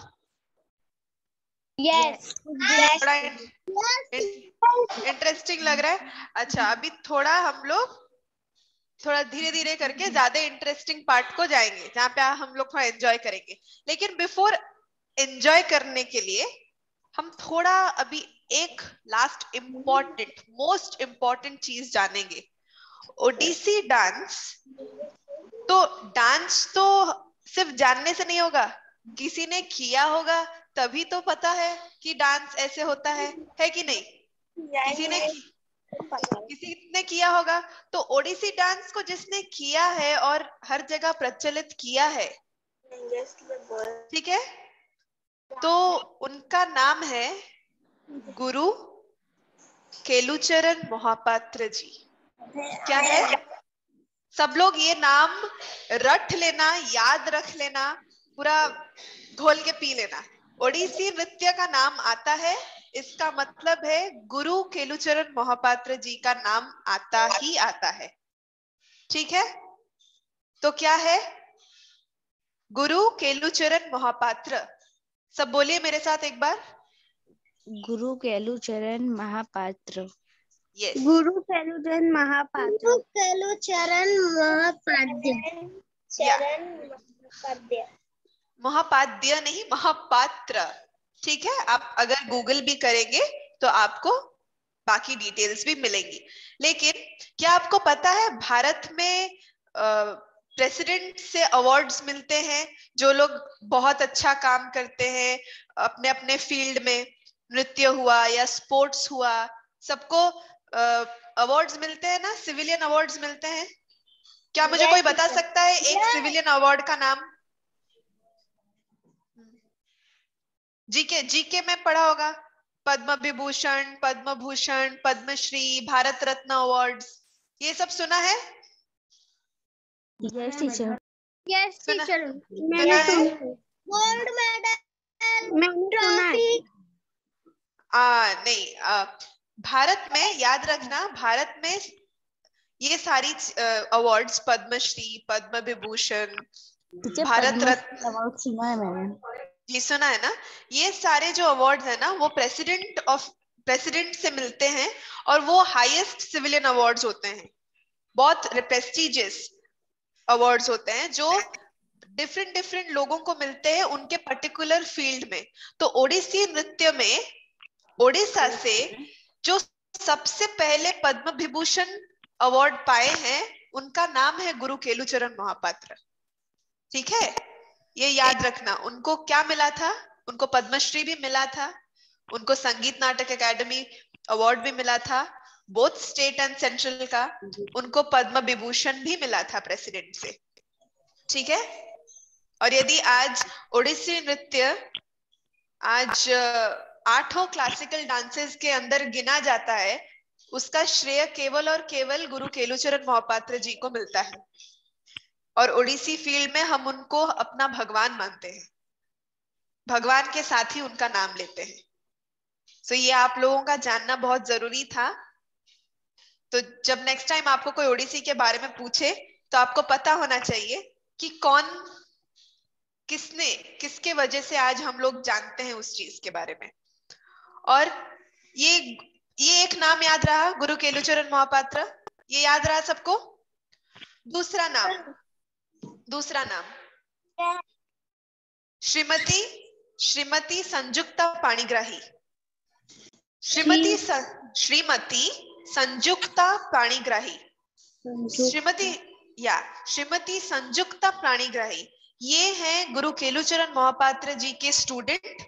यस थोड़ा इंटरेस्टिंग लग रहा है। अच्छा, अभी थोड़ा हम लोग थोड़ा धीरे धीरे करके ज्यादा इंटरेस्टिंग पार्ट को जाएंगे, जहाँ पे हम लोग थोड़ा एंजॉय करेंगे। लेकिन बिफोर एंजॉय करने के लिए हम थोड़ा अभी एक लास्ट इम्पोर्टेंट, मोस्ट इम्पोर्टेंट चीज जानेंगे। ओडिसी डांस, तो डांस तो सिर्फ जानने से नहीं होगा, किसी ने किया होगा तभी तो पता है कि डांस ऐसे होता है है कि नहीं? किसी ने किसी ने किया होगा। तो ओडिसी डांस को जिसने किया है और हर जगह प्रचलित किया है, ठीक है, तो उनका नाम है गुरु केलुचरण मोहपात्र जी। क्या है? सब लोग ये नाम रट लेना, याद रख लेना, पूरा घोल के पी लेना। ओडिसी नृत्य का नाम आता है, इसका मतलब है गुरु केलुचरण मोहपात्र जी का नाम आता ही आता है। ठीक है, तो क्या है? गुरु केलुचरण मोहपात्र। सब बोलिए मेरे साथ एक बार। गुरु केलुचरण महापात्र। यस, गुरु केलुचरण महापात्र। गुरु केलुचरण महापाद्य। या चरण महापाद्य। महापाद्य नहीं, महापात्र। ठीक है, आप अगर गूगल भी करेंगे तो आपको बाकी डिटेल्स भी मिलेंगी। लेकिन क्या आपको पता है भारत में प्रेसिडेंट से अवार्ड्स मिलते हैं? जो लोग बहुत अच्छा काम करते हैं अपने अपने फील्ड में, नृत्य हुआ या स्पोर्ट्स हुआ, सबको अवार्ड्स मिलते हैं ना, सिविलियन अवार्ड्स मिलते हैं। क्या मुझे कोई बता सकता है एक सिविलियन अवार्ड का नाम? जीके जीके में पढ़ा होगा, पद्म विभूषण, पद्म भूषण, पद्मश्री, भारत रत्न अवार्ड्स, ये सब सुना है? Yes teacher. यस सुना, टीचर, सुना मैंने है? गोल्ड मेडल, मैंने ट्रॉफी। आ, नहीं आ, भारत में याद रखना, भारत में ये सारी अवार्ड्स, पद्मश्री, पद्म विभूषण, भारत रत्न अवार्ड सुना है मैंने। जी सुना है ना? ये सारे जो अवार्ड्स है ना, वो प्रेसिडेंट ऑफ प्रेसिडेंट से मिलते हैं और वो हाईएस्ट सिविलियन अवार्ड्स होते हैं, बहुत प्रेस्टिजियस अवार्ड्स होते हैं जो डिफरेंट डिफरेंट लोगों को मिलते हैं उनके पर्टिकुलर फील्ड में। तो ओडिसी नृत्य में ओडिशा से जो सबसे पहले पद्म विभूषण अवार्ड पाए हैं उनका नाम है गुरु केलुचरण मोहपात्र। ठीक है, ये याद रखना। उनको क्या मिला था? उनको पद्मश्री भी मिला था, उनको संगीत नाटक एकेडमी अवार्ड भी मिला था, बोथ स्टेट एंड सेंट्रल का। उनको पद्म विभूषण भी मिला था प्रेसिडेंट से। ठीक है, और यदि आज ओडिसी नृत्य आज आठों क्लासिकल डांसेस के अंदर गिना जाता है, उसका श्रेय केवल और केवल गुरु केलुचरण मोहपात्र जी को मिलता है। और ओडिसी फील्ड में हम उनको अपना भगवान मानते हैं, भगवान के साथ ही उनका नाम लेते हैं। सो ये आप लोगों का जानना बहुत जरूरी था। तो जब नेक्स्ट टाइम आपको कोई ओडिसी के बारे में पूछे तो आपको पता होना चाहिए कि कौन, किसने, किसके वजह से आज हम लोग जानते हैं उस चीज के बारे में। और ये ये एक नाम याद रहा, गुरु केलुचरण मोहपात्र, ये याद रहा सबको? दूसरा नाम, दूसरा नाम श्रीमती श्रीमती संजुक्ता पाणिग्राही। श्रीमती श्रीमती संजुक्ता पाणिग्राही, श्रीमती या श्रीमती संजुक्ता पाणिग्राही, ये हैं गुरु केलुचरण मोहपात्र जी के स्टूडेंट।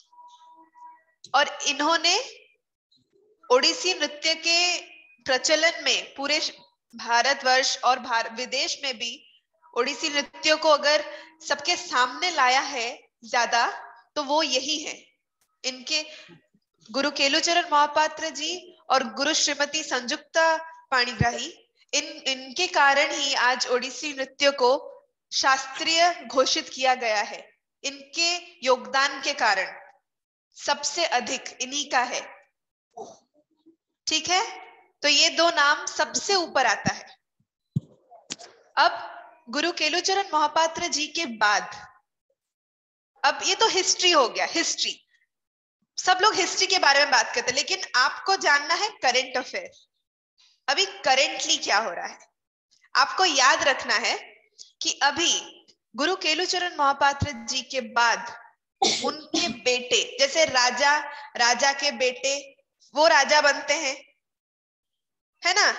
और इन्होंने ओडिसी नृत्य के प्रचलन में पूरे भारतवर्ष और भार, विदेश में भी ओडिसी नृत्य को अगर सबके सामने लाया है ज्यादा, तो वो यही है। इनके गुरु केलुचरण मोहपात्र जी और गुरु श्रीमती संजुक्ता पाणिग्राही, इन इनके कारण ही आज ओडिसी नृत्य को शास्त्रीय घोषित किया गया है। इनके योगदान के कारण सबसे अधिक इन्हीं का है। ठीक है, तो ये दो नाम सबसे ऊपर आता है। अब गुरु केलुचरण मोहपात्र जी के बाद, अब ये तो हिस्ट्री हो गया, हिस्ट्री, सब लोग हिस्ट्री के बारे में बात करते हैं, लेकिन आपको जानना है करंट अफेयर, अभी करेंटली क्या हो रहा है। आपको याद रखना है कि अभी गुरु केलुचरण मोहपात्र जी के बाद उनके बेटे, जैसे राजा राजा के बेटे वो राजा बनते हैं, है ना?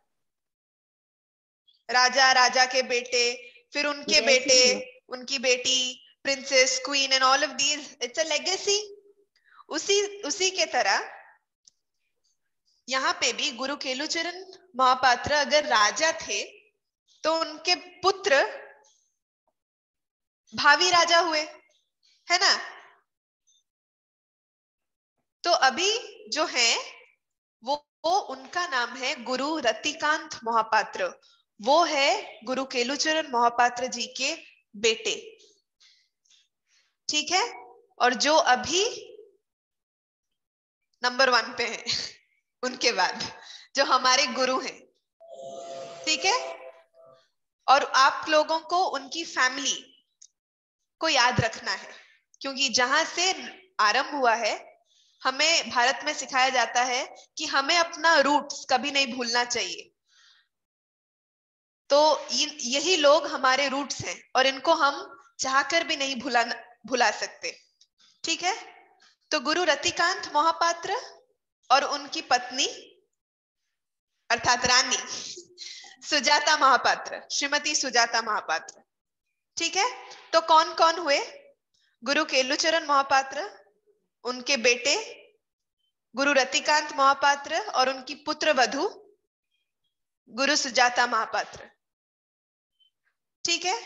राजा राजा के बेटे, फिर उनके yes, बेटे yes. उनकी बेटी, princess, queen and all of these, it's a legacy. उसी उसी के तरह यहाँ पे भी गुरु केलुचरण मोहपात्र अगर राजा थे तो उनके पुत्र भावी राजा हुए, है ना? तो अभी जो है वो, वो उनका नाम है गुरु रतिकांत महापात्र। वो है गुरु केलुचरण महापात्र जी के बेटे, ठीक है। और जो अभी नंबर वन पे हैं उनके बाद, जो हमारे गुरु हैं, ठीक है। और आप लोगों को उनकी फैमिली को याद रखना है, क्योंकि जहां से आरंभ हुआ है, हमें भारत में सिखाया जाता है कि हमें अपना रूट्स कभी नहीं भूलना चाहिए। तो यही लोग हमारे रूट्स हैं और इनको हम चाहकर भी नहीं भुला भुला सकते, ठीक है। तो गुरु रतिकांत महापात्र और उनकी पत्नी अर्थात रानी सुजाता महापात्र, श्रीमती सुजाता महापात्र, ठीक है। तो कौन कौन हुए? गुरु केलुचरण महापात्र, उनके बेटे गुरु रतिकांत महापात्र और उनकी पुत्र वधू गुरु सुजाता महापात्र, ठीक है।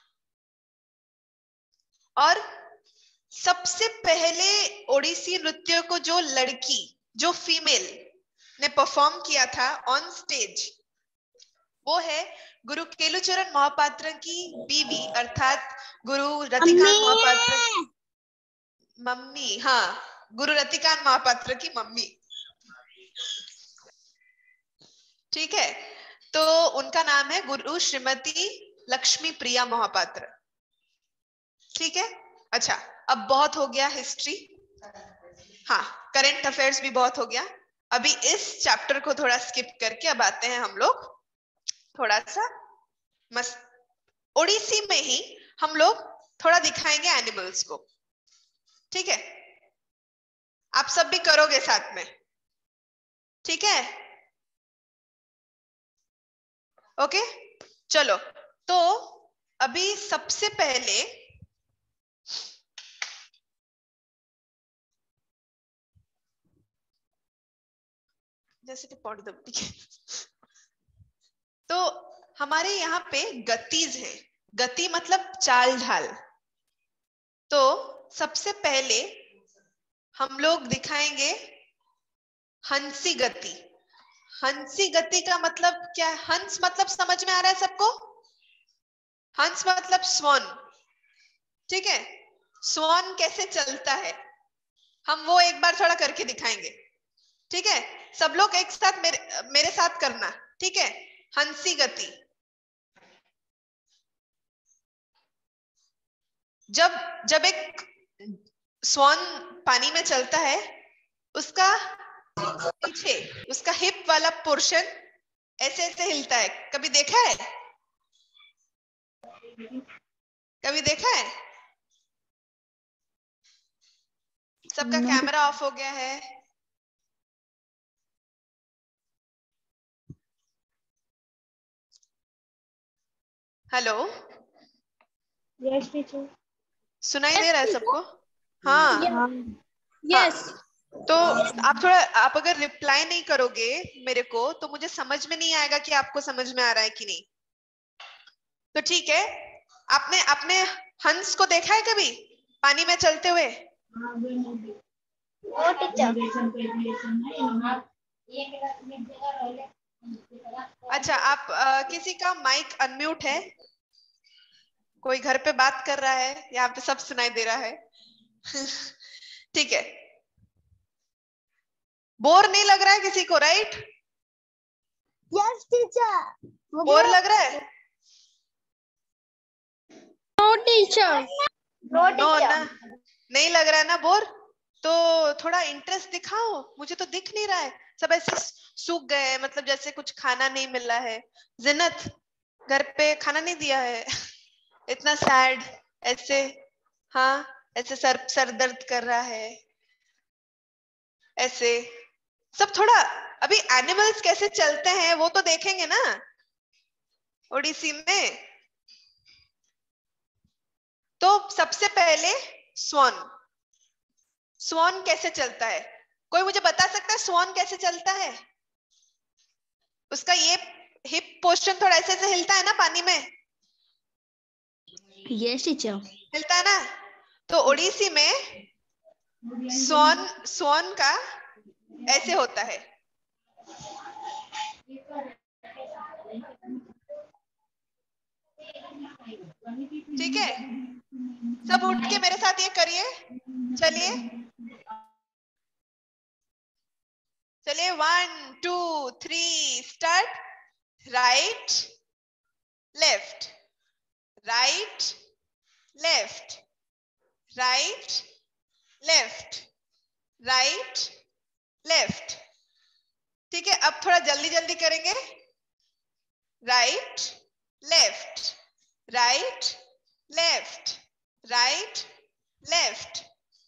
और सबसे पहले ओडिसी नृत्य को जो लड़की, जो फीमेल ने परफॉर्म किया था ऑन स्टेज, वो है गुरु केलुचरण महापात्र की बीवी अर्थात गुरु रतिकांत महापात्र मम्मी, हाँ, गुरु रतिकांत महापात्र की मम्मी, ठीक है। तो उनका नाम है गुरु श्रीमती लक्ष्मी प्रिया महापात्र, ठीक है। अच्छा, अब बहुत हो गया हिस्ट्री, हाँ, करंट अफेयर्स भी बहुत हो गया। अभी इस चैप्टर को थोड़ा स्किप करके अब आते हैं हम लोग थोड़ा सा मस्त ओडिसी में ही हम लोग थोड़ा दिखाएंगे एनिमल्स को, ठीक है। आप सब भी करोगे साथ में, ठीक है? ओके, चलो। तो अभी सबसे पहले जैसे कि पढ़ दो, ठीक है। तो हमारे यहाँ पे गतिज है, गति मतलब चाल ढाल। तो सबसे पहले हम लोग दिखाएंगे हंसी गति। हंसी गति का मतलब क्या है? हंस मतलब समझ में आ रहा है सबको? हंस मतलब स्वान, ठीक है। स्वान कैसे चलता है हम वो एक बार थोड़ा करके दिखाएंगे, ठीक है। सब लोग एक साथ मेरे मेरे साथ करना, ठीक है। हंसी गति, जब जब एक स्वान पानी में चलता है, उसका पीछे उसका हिप वाला पोर्शन ऐसे ऐसे हिलता है। कभी देखा है? कभी देखा है? सबका कैमरा ऑफ हो गया है। हेलो, यस टीचर, सुनाई दे रहा है सबको? हाँ, यस। तो आप थोड़ा, आप अगर रिप्लाई नहीं करोगे मेरे को तो मुझे समझ में नहीं आएगा कि आपको समझ में आ रहा है कि नहीं। तो ठीक है, आपने आपने हंस को देखा है कभी पानी में चलते हुए? Oh teacher. अच्छा, आप आ, किसी का माइक अनम्यूट है? कोई घर पे बात कर रहा है? यहाँ पे सब सुनाई दे रहा है। ठीक है, बोर नहीं लग रहा है किसी को, राइट? Yes teacher. बोर लग रहा है? No teacher. नो नो ना, नहीं लग रहा है ना बोर? तो थोड़ा इंटरेस्ट दिखाओ, मुझे तो दिख नहीं रहा है, सब ऐसे सूख गए हैं, मतलब जैसे कुछ खाना नहीं मिला है। जिन्नत, घर पे खाना नहीं दिया है। इतना सैड ऐसे, हाँ, ऐसे सर सर दर्द कर रहा है ऐसे सब। थोड़ा अभी एनिमल्स कैसे चलते हैं वो तो देखेंगे ना ओडिसी में। तो सबसे पहले स्वान, स्वान कैसे चलता है? कोई मुझे बता सकता है स्वान कैसे चलता है? उसका ये हिप पोर्शन थोड़ा ऐसे ऐसे हिलता है ना पानी में? Yes teacher. हिलता है ना? तो ओडिसी में स्वान स्वान का ऐसे होता है, ठीक है, सब उठ के मेरे साथ ये करिए। चलिए चलिए, one two three start. Right left, right left, right left, right left. ठीक है, अब थोड़ा जल्दी जल्दी करेंगे। Right left, right left, right left.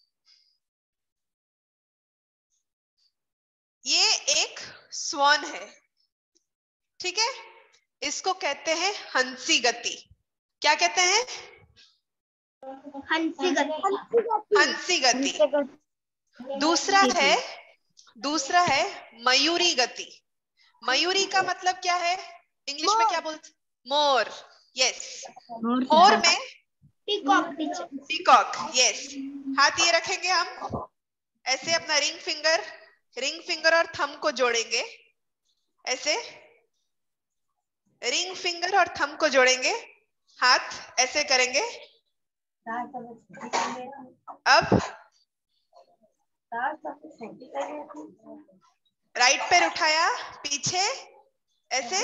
ये एक स्वान है, ठीक है, इसको कहते हैं हंसी गति। क्या कहते हैं? हंसी गति। हंसी गति। दूसरा है दूसरा है मयूरी गति। मयूरी का मतलब क्या है? इंग्लिश में क्या बोलते? मोर। यस, मोर में पीकॉक। पीकॉक। यस। हाथ ये रखेंगे हम ऐसे, अपना रिंग फिंगर रिंग फिंगर और थंब को जोड़ेंगे ऐसे। रिंग फिंगर और थंब को जोड़ेंगे, हाथ ऐसे करेंगे। अब राइट पैर उठाया, पीछे ऐसे,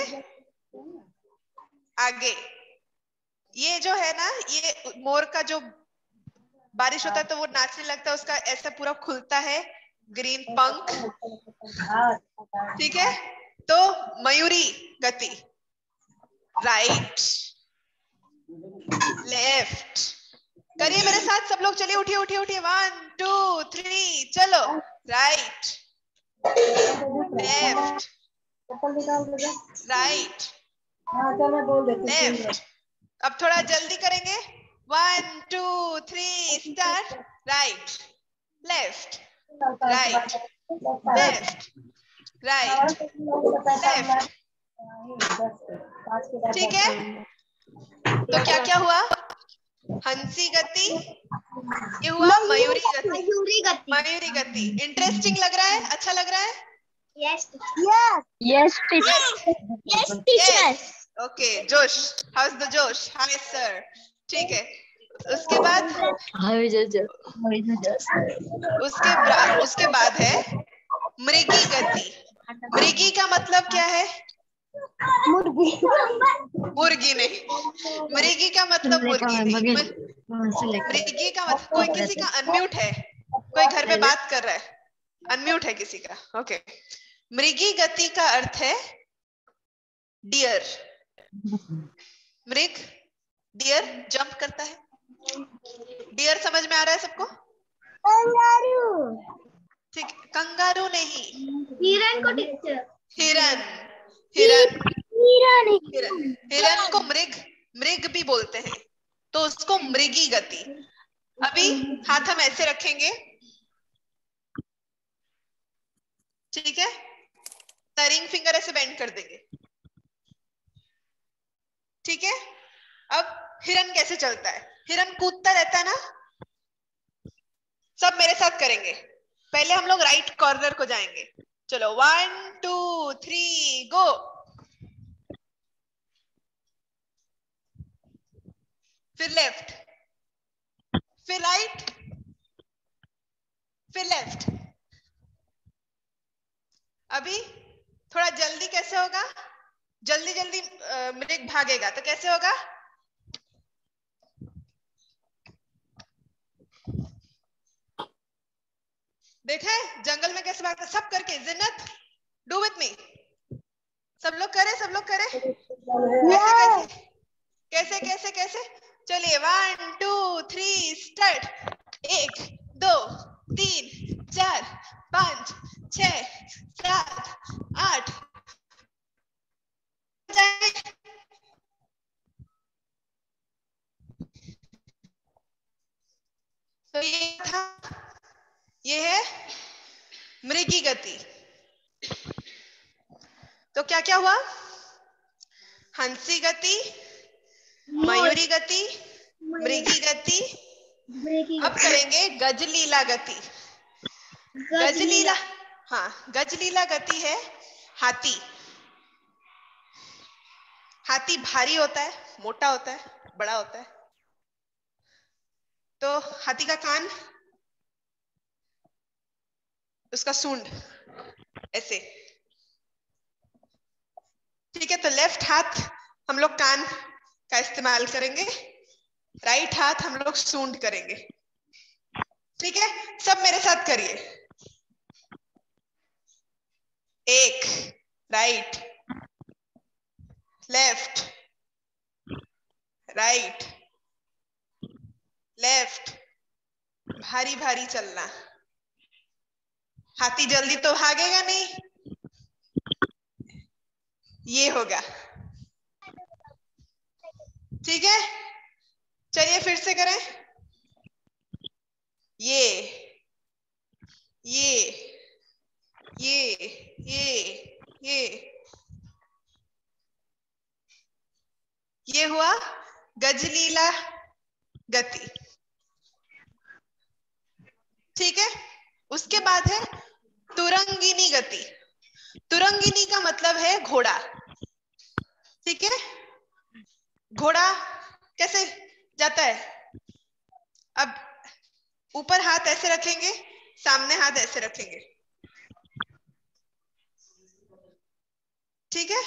आगे। ये जो है ना, ये मोर का जो बारिश होता है तो वो नाचने लगता है, उसका ऐसा पूरा खुलता है ग्रीन पंख। ठीक है, तो मयूरी गति। राइट लेफ्ट, करिए मेरे साथ सब लोग। चलिए उठिए उठिए उठिए, वन टू थ्री चलो। Right left, right left. अब थोड़ा जल्दी करेंगे। One two three start. Right left, right left, right left. ठीक है, तो क्या क्या हुआ? हंसी गति, ये हुआ मयूरी गति। मयूरी गति। मयूरी गति। इंटरेस्टिंग लग रहा है? अच्छा लग रहा है? Yes yes teacher. Yes teacher. Okay, जोश। हाउ इज द जोश? Hi sir. ठीक है, उसके बाद उसके बाद उसके बाद है मृगी गति। मृगी का मतलब क्या है? मुर्गी। मुर्गी नहीं, मृगी का मतलब मुर्गी नहीं। मृगी का मतलब, कोई किसी का अनम्यूट है, कोई घर पे बात कर रहा है, अनम्यूट है किसी का। ओके, मृगी गति का अर्थ है डियर। मृग, डियर जंप करता है। डियर समझ में आ रहा है सबको? कंगारू। ठीक, कंगारू नहीं, हिरन को टीचर। हिरन। हिरन हिरन। हिरन हिरन को मृग मृग भी बोलते हैं, तो उसको मृगी गति। अभी हाथ हम ऐसे रखेंगे, ठीक है, रिंग फिंगर ऐसे बेंड कर देंगे। ठीक है, अब हिरन कैसे चलता है? हिरन कूदता रहता है ना। सब मेरे साथ करेंगे। पहले हम लोग राइट कॉर्नर को जाएंगे। चलो, वन टू थ्री गो। फिर लेफ्ट, फिर राइट, फिर लेफ्ट। अभी थोड़ा जल्दी कैसे होगा? जल्दी जल्दी मृग भागेगा तो कैसे होगा? देखा है जंगल में कैसे भागता? सब करके, जिन्नत डू विथ मी। सब लोग करे, सब लोग करे। कैसे कैसे कैसे कैसे कैसे? चलिए, वन टू थ्री स्टार्ट। एक दो तीन चार पाँच छ सात आठ। तो ये था, ये है मृगी गति। तो क्या क्या हुआ? हंसी गति, मयूरी गति, मृगी गति। अब करेंगे गजलीला गति। गजलीला, हाँ, गजलीला गति है हाथी। हाथी भारी होता है, मोटा होता है, बड़ा होता है। तो हाथी का कान, उसका सूंड ऐसे, ठीक है। तो लेफ्ट हाथ हम लोग कान का इस्तेमाल करेंगे, राइट हाथ हम लोग सूंड करेंगे, ठीक है। सब मेरे साथ करिए। एक, राइट, लेफ्ट, राइट, लेफ्ट, भारी भारी चलना। हाथी जल्दी तो भागेगा नहीं, ये होगा, ठीक है। चलिए फिर से करें। ये ये ये ये ये ये हुआ गजलीला गति, ठीक है। उसके बाद है तुरंगिनी गति। तुरंगिनी का मतलब है घोड़ा, ठीक है। घोड़ा कैसे जाता है? अब ऊपर हाथ ऐसे रखेंगे, सामने हाथ ऐसे रखेंगे, ठीक है।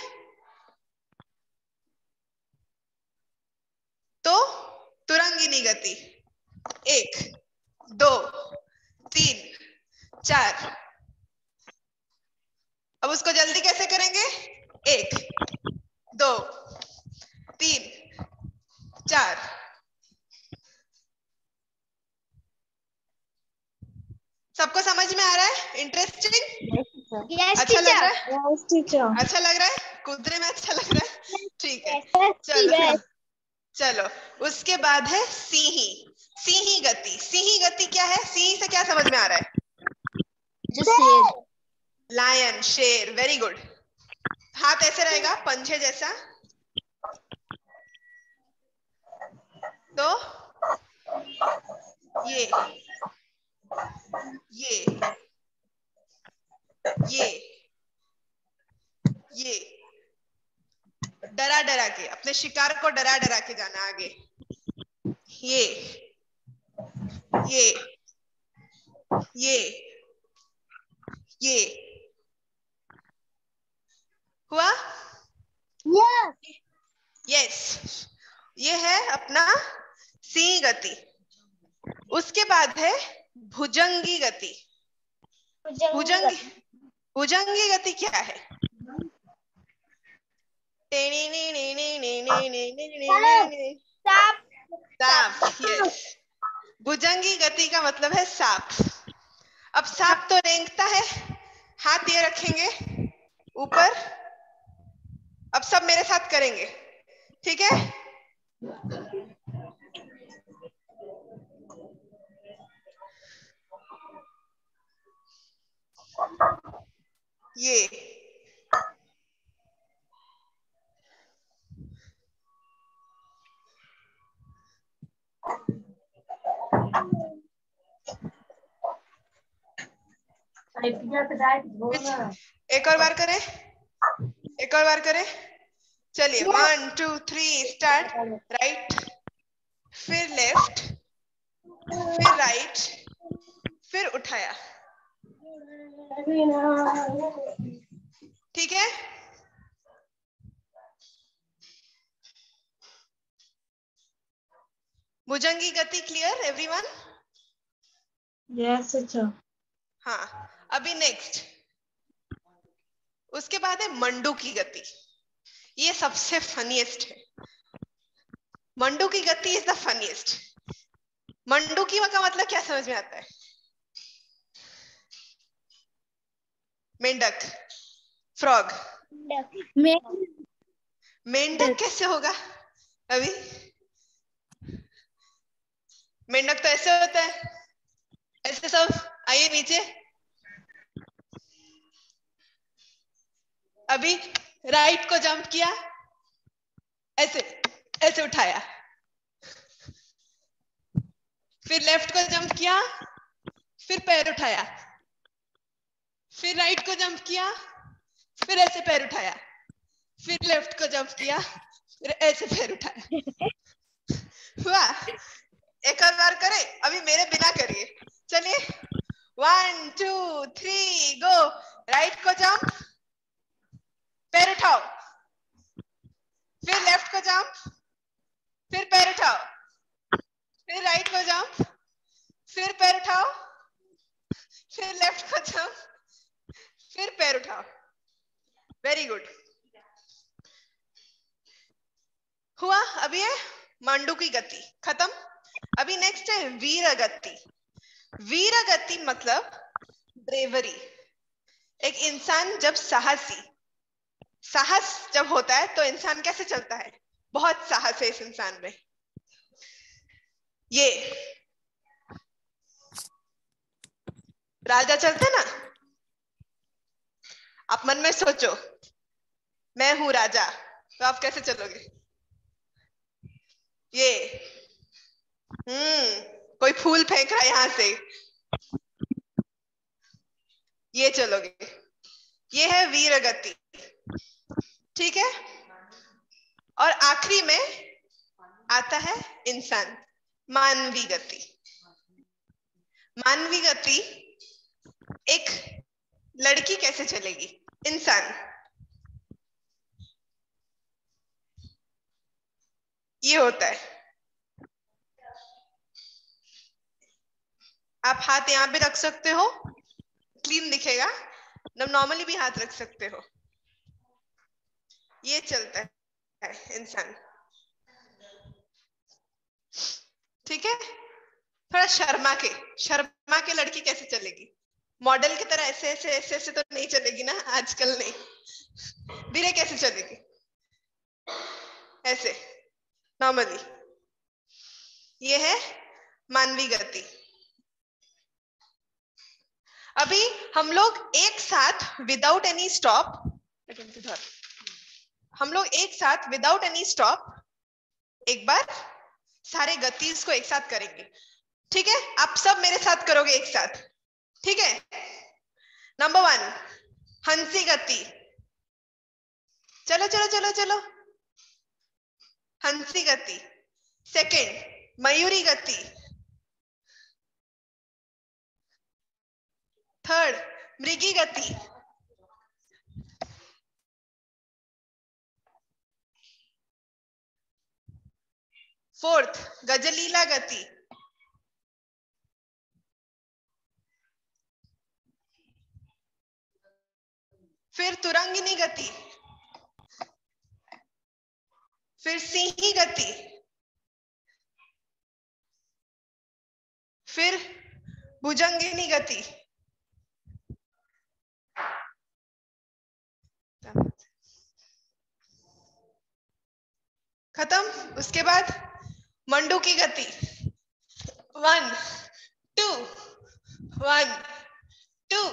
तो तुरंगिनी गति, एक, दो, तीन, चार। अब उसको जल्दी कैसे करेंगे? एक, दो, तीन, चार। सबको समझ में आ रहा है? इंटरेस्टिंग? Yes, अच्छा लग रहा है? Yes, teacher. अच्छा लग रहा है? कूदने में अच्छा लग रहा है? ठीक है, चलो चलो। उसके बाद है सिंही। सिंही गति। सिंही गति क्या है? सिंही से क्या समझ में आ रहा है? शेर। लायन, शेर, वेरी गुड। हाथ ऐसे रहेगा पंजे जैसा, तो ये ये ये ये डरा डरा के, अपने शिकार को डरा डरा के जाना आगे। ये ये ये ये हुआ? Yes. यस, ये है अपना सिंह गति। उसके बाद है भुजंगी गति। भुजंगी भुजंगी गति क्या है? सांप। सांप, यस। भुजंगी गति का मतलब है सांप। अब सांप तो रेंगता है, हाथ ये रखेंगे ऊपर। अब सब मेरे साथ करेंगे, ठीक है। ये एक और बार करें, एक और बार करें। चलिए, one two three start. Right, फिर लेफ्ट, फिर राइट, फिर उठाया, ठीक है। भुजंगी गति क्लियर एवरीवन? Yes, teacher. हाँ, अभी नेक्स्ट। उसके बाद है मंडू की गति। ये सबसे फनीएस्ट है। मंडू की गति इज द फनीएस्ट। मंडू की का मतलब क्या समझ में आता है? मेंढक, फ्रॉग। मेंढक कैसे होगा अभी? मेंढक तो ऐसे होता है, ऐसे सब आइए नीचे। अभी राइट को जंप किया, ऐसे ऐसे उठाया, फिर लेफ्ट को जंप किया, फिर पैर उठाया, फिर राइट को जंप किया, फिर ऐसे पैर उठाया, फिर लेफ्ट को जंप किया, ऐसे पैर उठाया। वाह, एक और बार करे, अभी मेरे बिना करिए। चलिए, one two three go. Right को जंप, पैर उठाओ, फिर लेफ्ट को जंप, फिर पैर उठाओ, फिर राइट को जंप, फिर पैर उठाओ, फिर लेफ्ट को जंप, फिर पैर उठाओ। Very good. हुआ? अभी है मांडू की गति, खत्म। अभी नेक्स्ट है वीर गति। वीर गति मतलब ब्रेवरी। एक इंसान जब साहसी, साहस जब होता है तो इंसान कैसे चलता है? बहुत साहस है इस इंसान में। ये राजा चलते ना, आप मन में सोचो मैं हूं राजा, तो आप कैसे चलोगे? ये हम्म कोई फूल फेंक रहा है यहां से, ये चलोगे। ये है वीर गति, ठीक है। और आखिरी में आता है इंसान, मानवी गति। मानवी गति एक लड़की कैसे चलेगी? इंसान ये होता है। आप हाथ यहां पे रख सकते हो, क्लीन दिखेगा। नॉर्मली भी हाथ रख सकते हो। ये चलता है इंसान, ठीक है। थोड़ा शर्मा के, शर्मा के लड़की कैसे चलेगी? मॉडल की तरह ऐसे ऐसे ऐसे ऐसे तो नहीं चलेगी ना, आजकल नहीं। बीरे कैसे चलेगी? ऐसे नॉर्मली। ये है मानवी गति। अभी हम लोग एक साथ विदाउट एनी स्टॉप, हम लोग एक साथ विदाउट एनी स्टॉप एक बार सारे गतिज को एक साथ करेंगे, ठीक है। आप सब मेरे साथ करोगे एक साथ, ठीक है। नंबर वन, हंसी गति। चलो चलो चलो चलो, हंसी गति। सेकंड, मयूरी गति। थर्ड, मृगी गति। फोर्थ, गजलीला गति। फिर तुरंगिनी गति, फिर सिंही गति, फिर भुजंगिनी गति, खत्म। उसके बाद मंडू की गति, वन टू वन टू।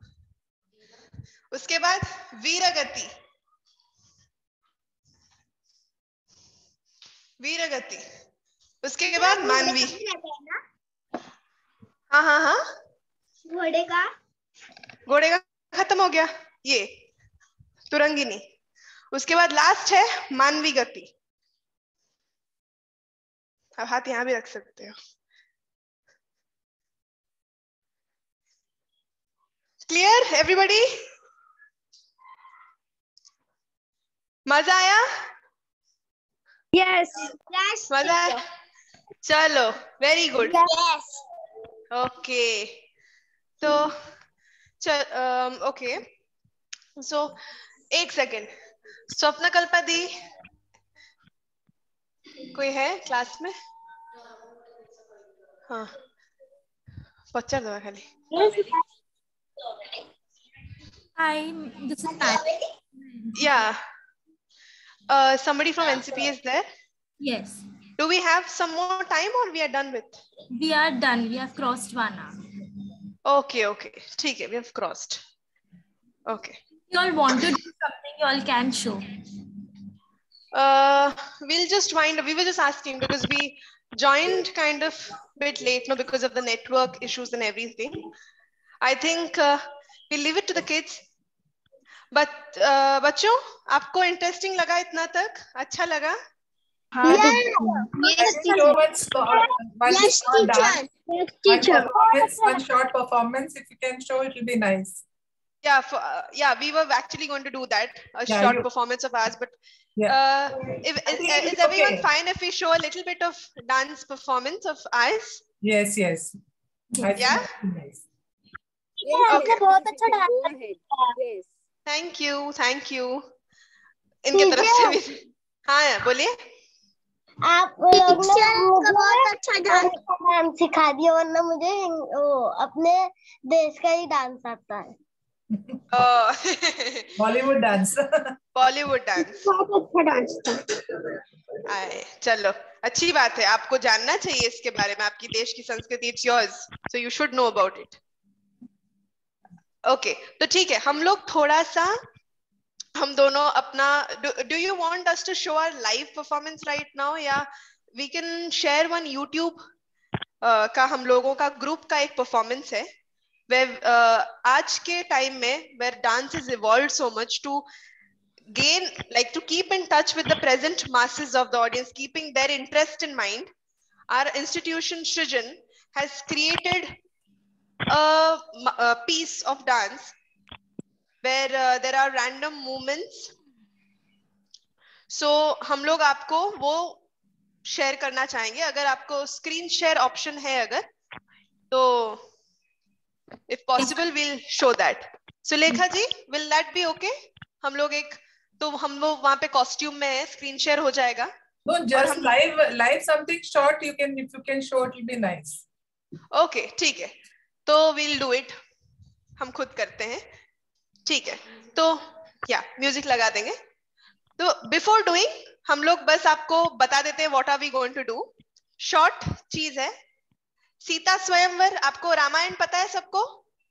उसके बाद वीर गति, वीर गति। उसके बाद मानवी। हाँ हाँ हाँ, घोड़े का घोड़े का खत्म हो गया, ये तुरंगिनी। उसके बाद लास्ट है मानवी गति। अब हाथ यहां भी रख सकते हो। Clear everybody? मजा आया? यस यस मजा आया? चलो वेरी गुड। यस ओके, तो चल ओके, सो एक सेकेंड। स्वप्न कल्पा दी कोई है क्लास में? हाँ, पचार दो खाली। Hi, this is Matt. Yeah, uh, somebody from N C P is there. Yes, Do we have some more time or we are done with? we are done. We have crossed one hour. Okay, okay, ठीक है, we have crossed. Okay. You all want to do something, you all can show. Uh, we'll just wind up. We were just asking because we joined kind of bit late, no, because of the network issues and everything. I think uh, we'll leave it to the kids. बच बच्चों, आपको interesting लगा इतना तक? अच्छा लगा? Yes. Thank you so much for one Yes, short dance, teacher. Yes, one teacher. performance, one short performance. If you can show, it will be nice. Yeah, for, uh, yeah, we were actually going to do that, a Yeah, short you- performance of ours, but Yeah. uh, if, I is, think it will is be everyone okay. fine if we show a little bit of dance performance of ours? Yes, yes. I think Yeah? it will be nice. Yes, Okay. बहुत अच्छा dance Go करते ahead. हैं। Yes. Thank you, thank you. इनके तरफ से भी। हाँ, बोलिए। आप लोग ने मुझे बहुत अच्छा डांस सिखा दिया, वरना मुझे वो अपने देश का ही डांस आता है। Bollywood dance. बॉलीवुड डांस। बहुत अच्छा डांस था। आए, चलो, अच्छी बात है, आपको जानना चाहिए इसके बारे में, आपकी देश की संस्कृति, it's yours, so you should know about it. Okay, तो ठीक है, हम लोग थोड़ा सा, हम दोनों अपना, do you want us to show our live performance right now, या we can share one YouTube का, हम लोगों का ग्रुप का एक परफॉर्मेंस है, where uh, आज के टाइम में where dance is evolved so much to gain, like to keep in touch with the present masses of the audience, keeping their interest in mind, our institution Srijan has created a, a piece of dance where uh, there are random movements. So हम लोग आपको वो share करना चाहेंगे, अगर आपको screen share option है अगर, तो if possible we'll show that. Sulekha ji, will that be okay? हम लोग एक, तो हम लोग वहां पे कॉस्ट्यूम में है, स्क्रीन शेयर हो जाएगा। No, just live, live something short. You can, if you can show, it will be nice. Okay, ठीक है, तो we'll do it. हम खुद करते हैं, ठीक है, तो या म्यूजिक लगा देंगे। तो बिफोर डूइंग हम लोग बस आपको बता देते हैं what are we going to do. Short चीज है, सीता स्वयंवर, आपको रामायण पता है सबको?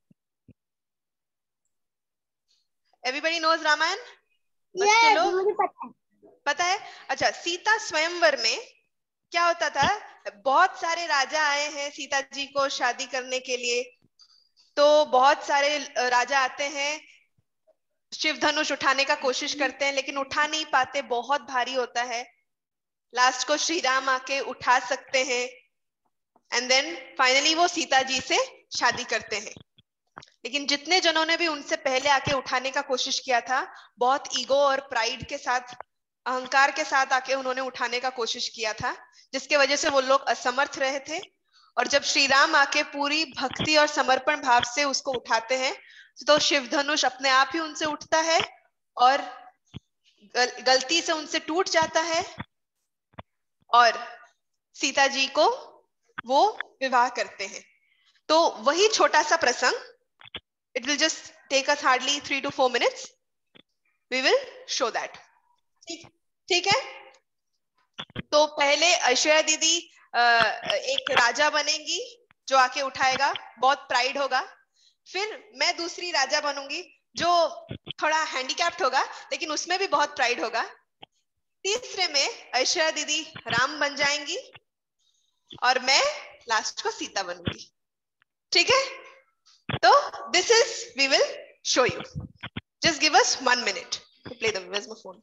Everybody knows Ramayana? बच्चे लोग मुझे पता है। पता है? अच्छा, सीता स्वयंवर में क्या होता था, बहुत सारे राजा आए हैं सीता जी को शादी करने के लिए, तो बहुत सारे राजा आते हैं, शिव धनुष उठाने का कोशिश करते हैं, लेकिन उठा नहीं पाते, बहुत भारी होता है। लास्ट को श्री राम आके उठा सकते हैं, एंड देन फाइनली वो सीता जी से शादी करते हैं। लेकिन जितने जनों ने भी उनसे पहले आके उठाने का कोशिश किया था, बहुत ईगो और प्राइड के साथ, अहंकार के साथ आके उन्होंने उठाने का कोशिश किया था, जिसके वजह से वो लोग असमर्थ रहे थे। और जब श्री राम आके पूरी भक्ति और समर्पण भाव से उसको उठाते हैं, तो शिव धनुष अपने आप ही उनसे उठता है और गल, गलती से उनसे टूट जाता है, और सीता जी को वो विवाह करते हैं। तो वही छोटा सा प्रसंग, it will just take us hardly three to four minutes. We will show that. ठीक ठीक है? तो पहले ऐश्वर्या दीदी एक राजा बनेंगी जो आके उठाएगा, बहुत प्राइड होगा। फिर मैं दूसरी राजा बनूंगी जो थोड़ा हैंडीकैप्ड होगा, लेकिन उसमें भी बहुत प्राइड होगा। तीसरे में ऐश्वर्या दीदी राम बन जाएंगी और मैं लास्ट को सीता बनूंगी। ठीक है? तो this is, we will show you. Just give us one minute to play them. Where's my phone?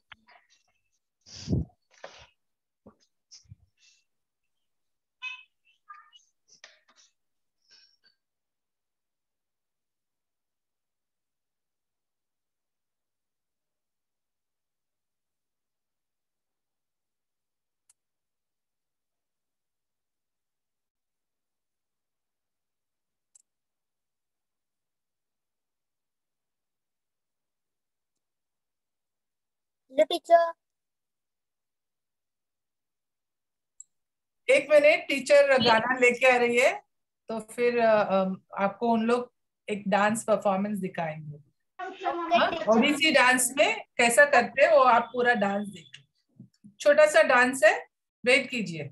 Teacher एक मिनट, टीचर गाना लेके आ रही है, तो फिर आपको उन लोग एक डांस परफॉर्मेंस दिखाएंगे। ओडिसी डांस में कैसा करते हैं वो आप पूरा डांस देखिए, छोटा सा डांस है, वेट कीजिए।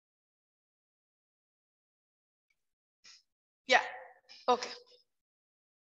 Yeah, okay.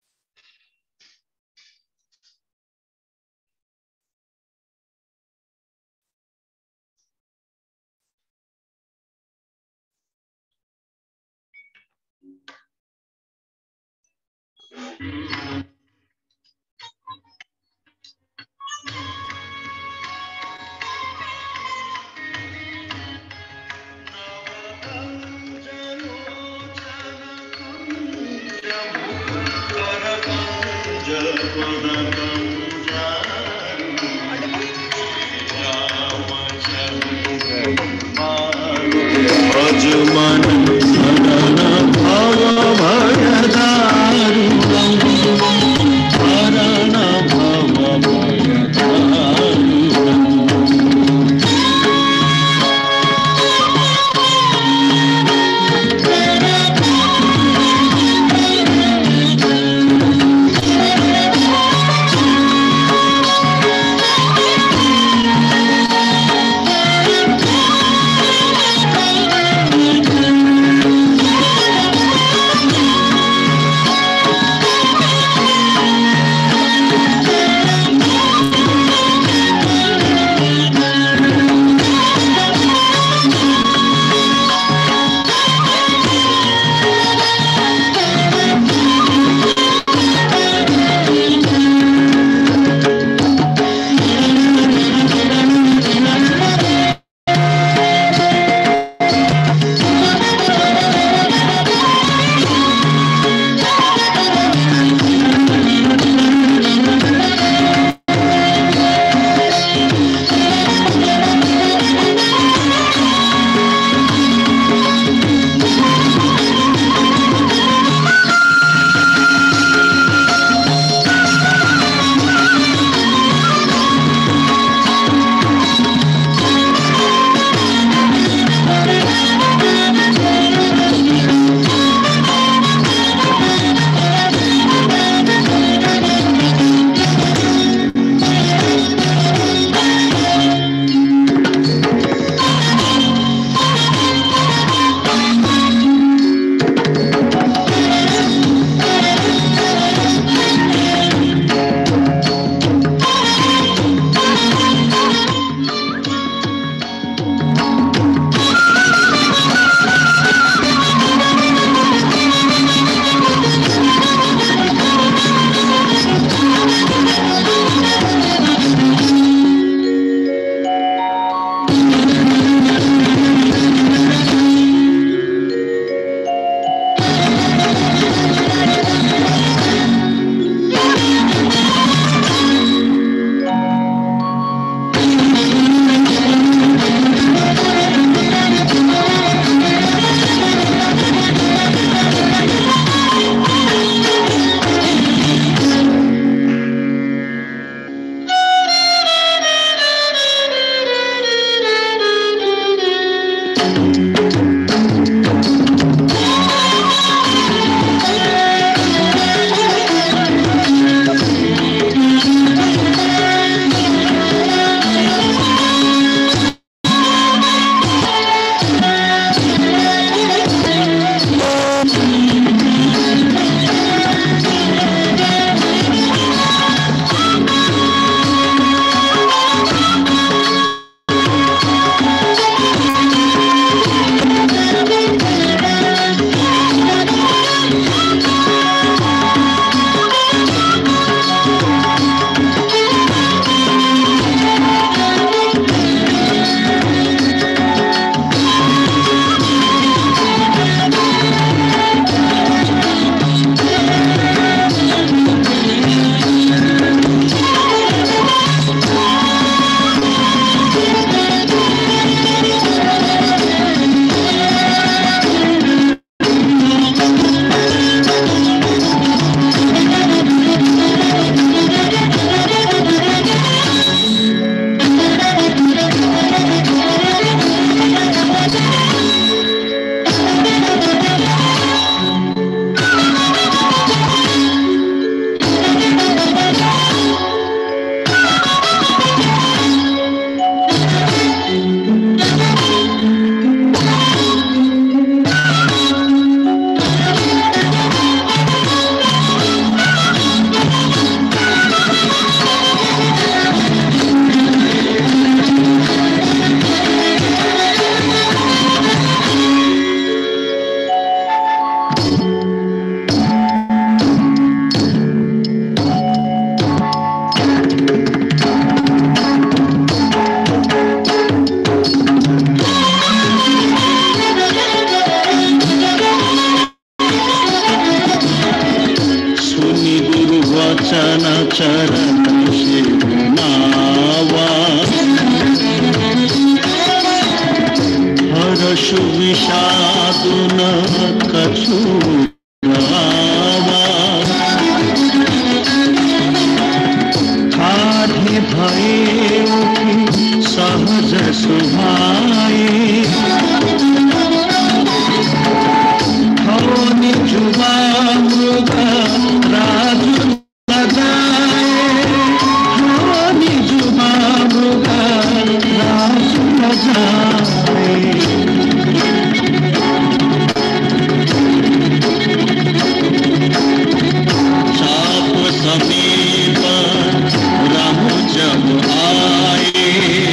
Thank you. कछु विषाद न कछु गावा ठाढ़े भये उठी सहज सुभाए धौनि जुबा मृग राजु लगाए धौनि जुबा मृग राजु लगाए चाप समीप राम जब आए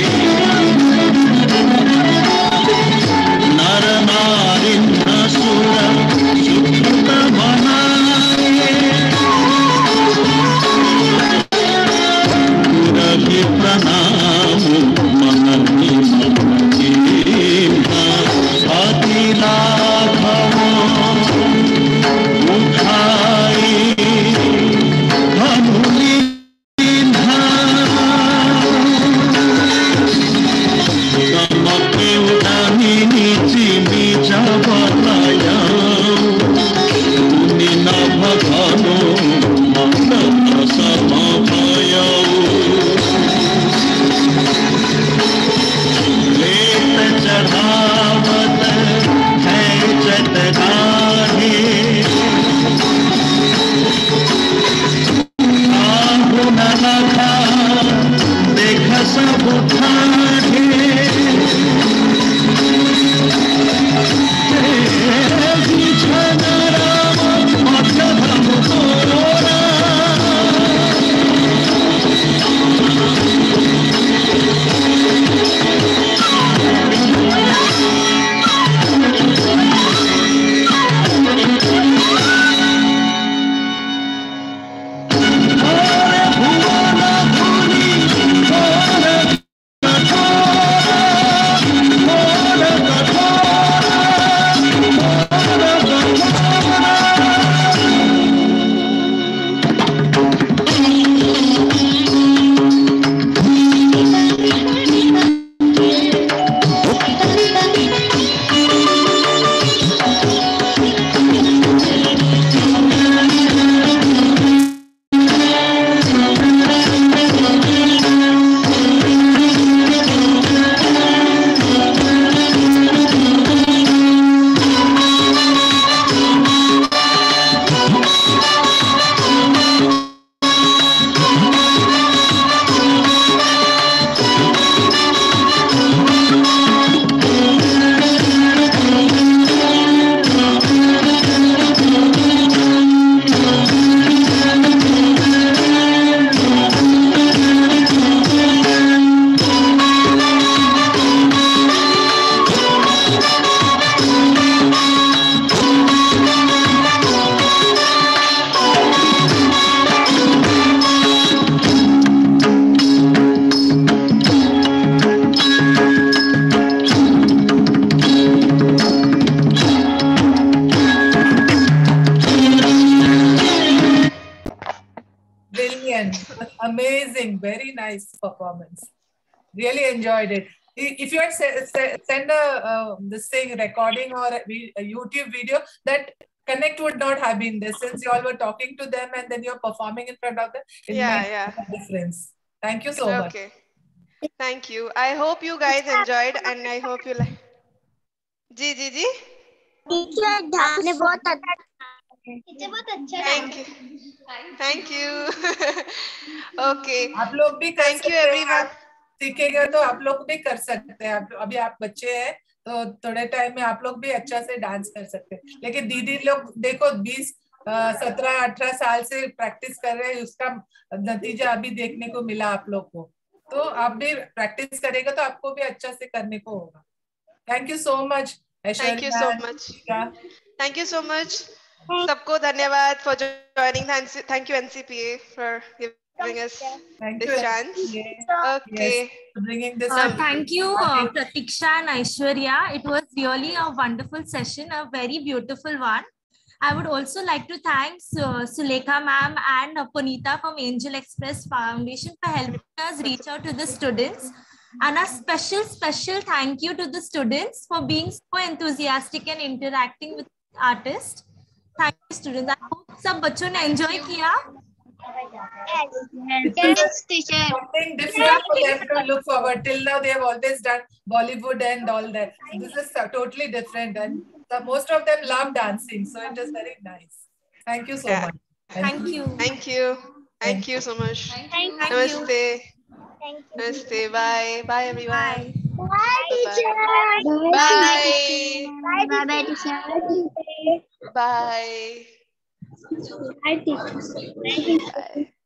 नर नारी असुर सुकृत बनाए गुरु प्रणाम मनहि अति लाघव उठाई धनुली चढ़ावत है चटकाहे आहु न लखा देख सब ठाढ़े बिछन राम मध्यम तोरा Amazing, very nice performance. Really enjoyed it. If you had send a uh, this thing recording or a, a YouTube video, that connect would not have been there since you all were talking to them and then you're performing in front of them. It yeah, makes yeah. a difference. Thank you so okay. much. Okay. Thank you. I hope you guys enjoyed and I hope you like. जी जी जी. Teacher आपने बहुत अच्छा teacher बहुत अच्छा thank you thank you okay आप लोग भी थैंक यू एवरीवन सीखेंगे तो आप लोग भी कर सकते हैं आप अभी आप बच्चे हैं तो थोड़े टाइम में आप लोग भी अच्छा से डांस कर सकते हैं लेकिन दीदी लोग देखो बीस सत्रह अठारह साल से प्रैक्टिस कर रहे हैं उसका नतीजा अभी देखने को मिला आप लोग को तो आप भी प्रैक्टिस करेंगे तो आपको भी अच्छा से करने को होगा thank you so much thank you so much thank you so much सबको धन्यवाद for joining thank you NCPA for giving us this chance okay bringing this uh, thank you uh, Pratiksha and Aishwarya. It was really a wonderful session, a very beautiful one. I would also like to thank uh, Sulekha ma'am and uh, Punita from Angel Express Foundation for helping us reach out to the students. And a special, special thank you to the students for being so enthusiastic and interacting with artists. Thank you, students. I hope सब बच्चों ने enjoy किया. Yes, teacher. Something different for them to look forward. Till now, they have always done Bollywood and all that. So this is totally different, and the, most of them love dancing. So it is very nice. Thank you so Yeah. much. Thank you. Thank you. Thank you so much. Thank you. Namaste. Thank you. Namaste. Bye. Bye, everyone. Bye. Bye, teacher. Bye. Bye, bye, teacher. Bye. Bye, teacher. Bye.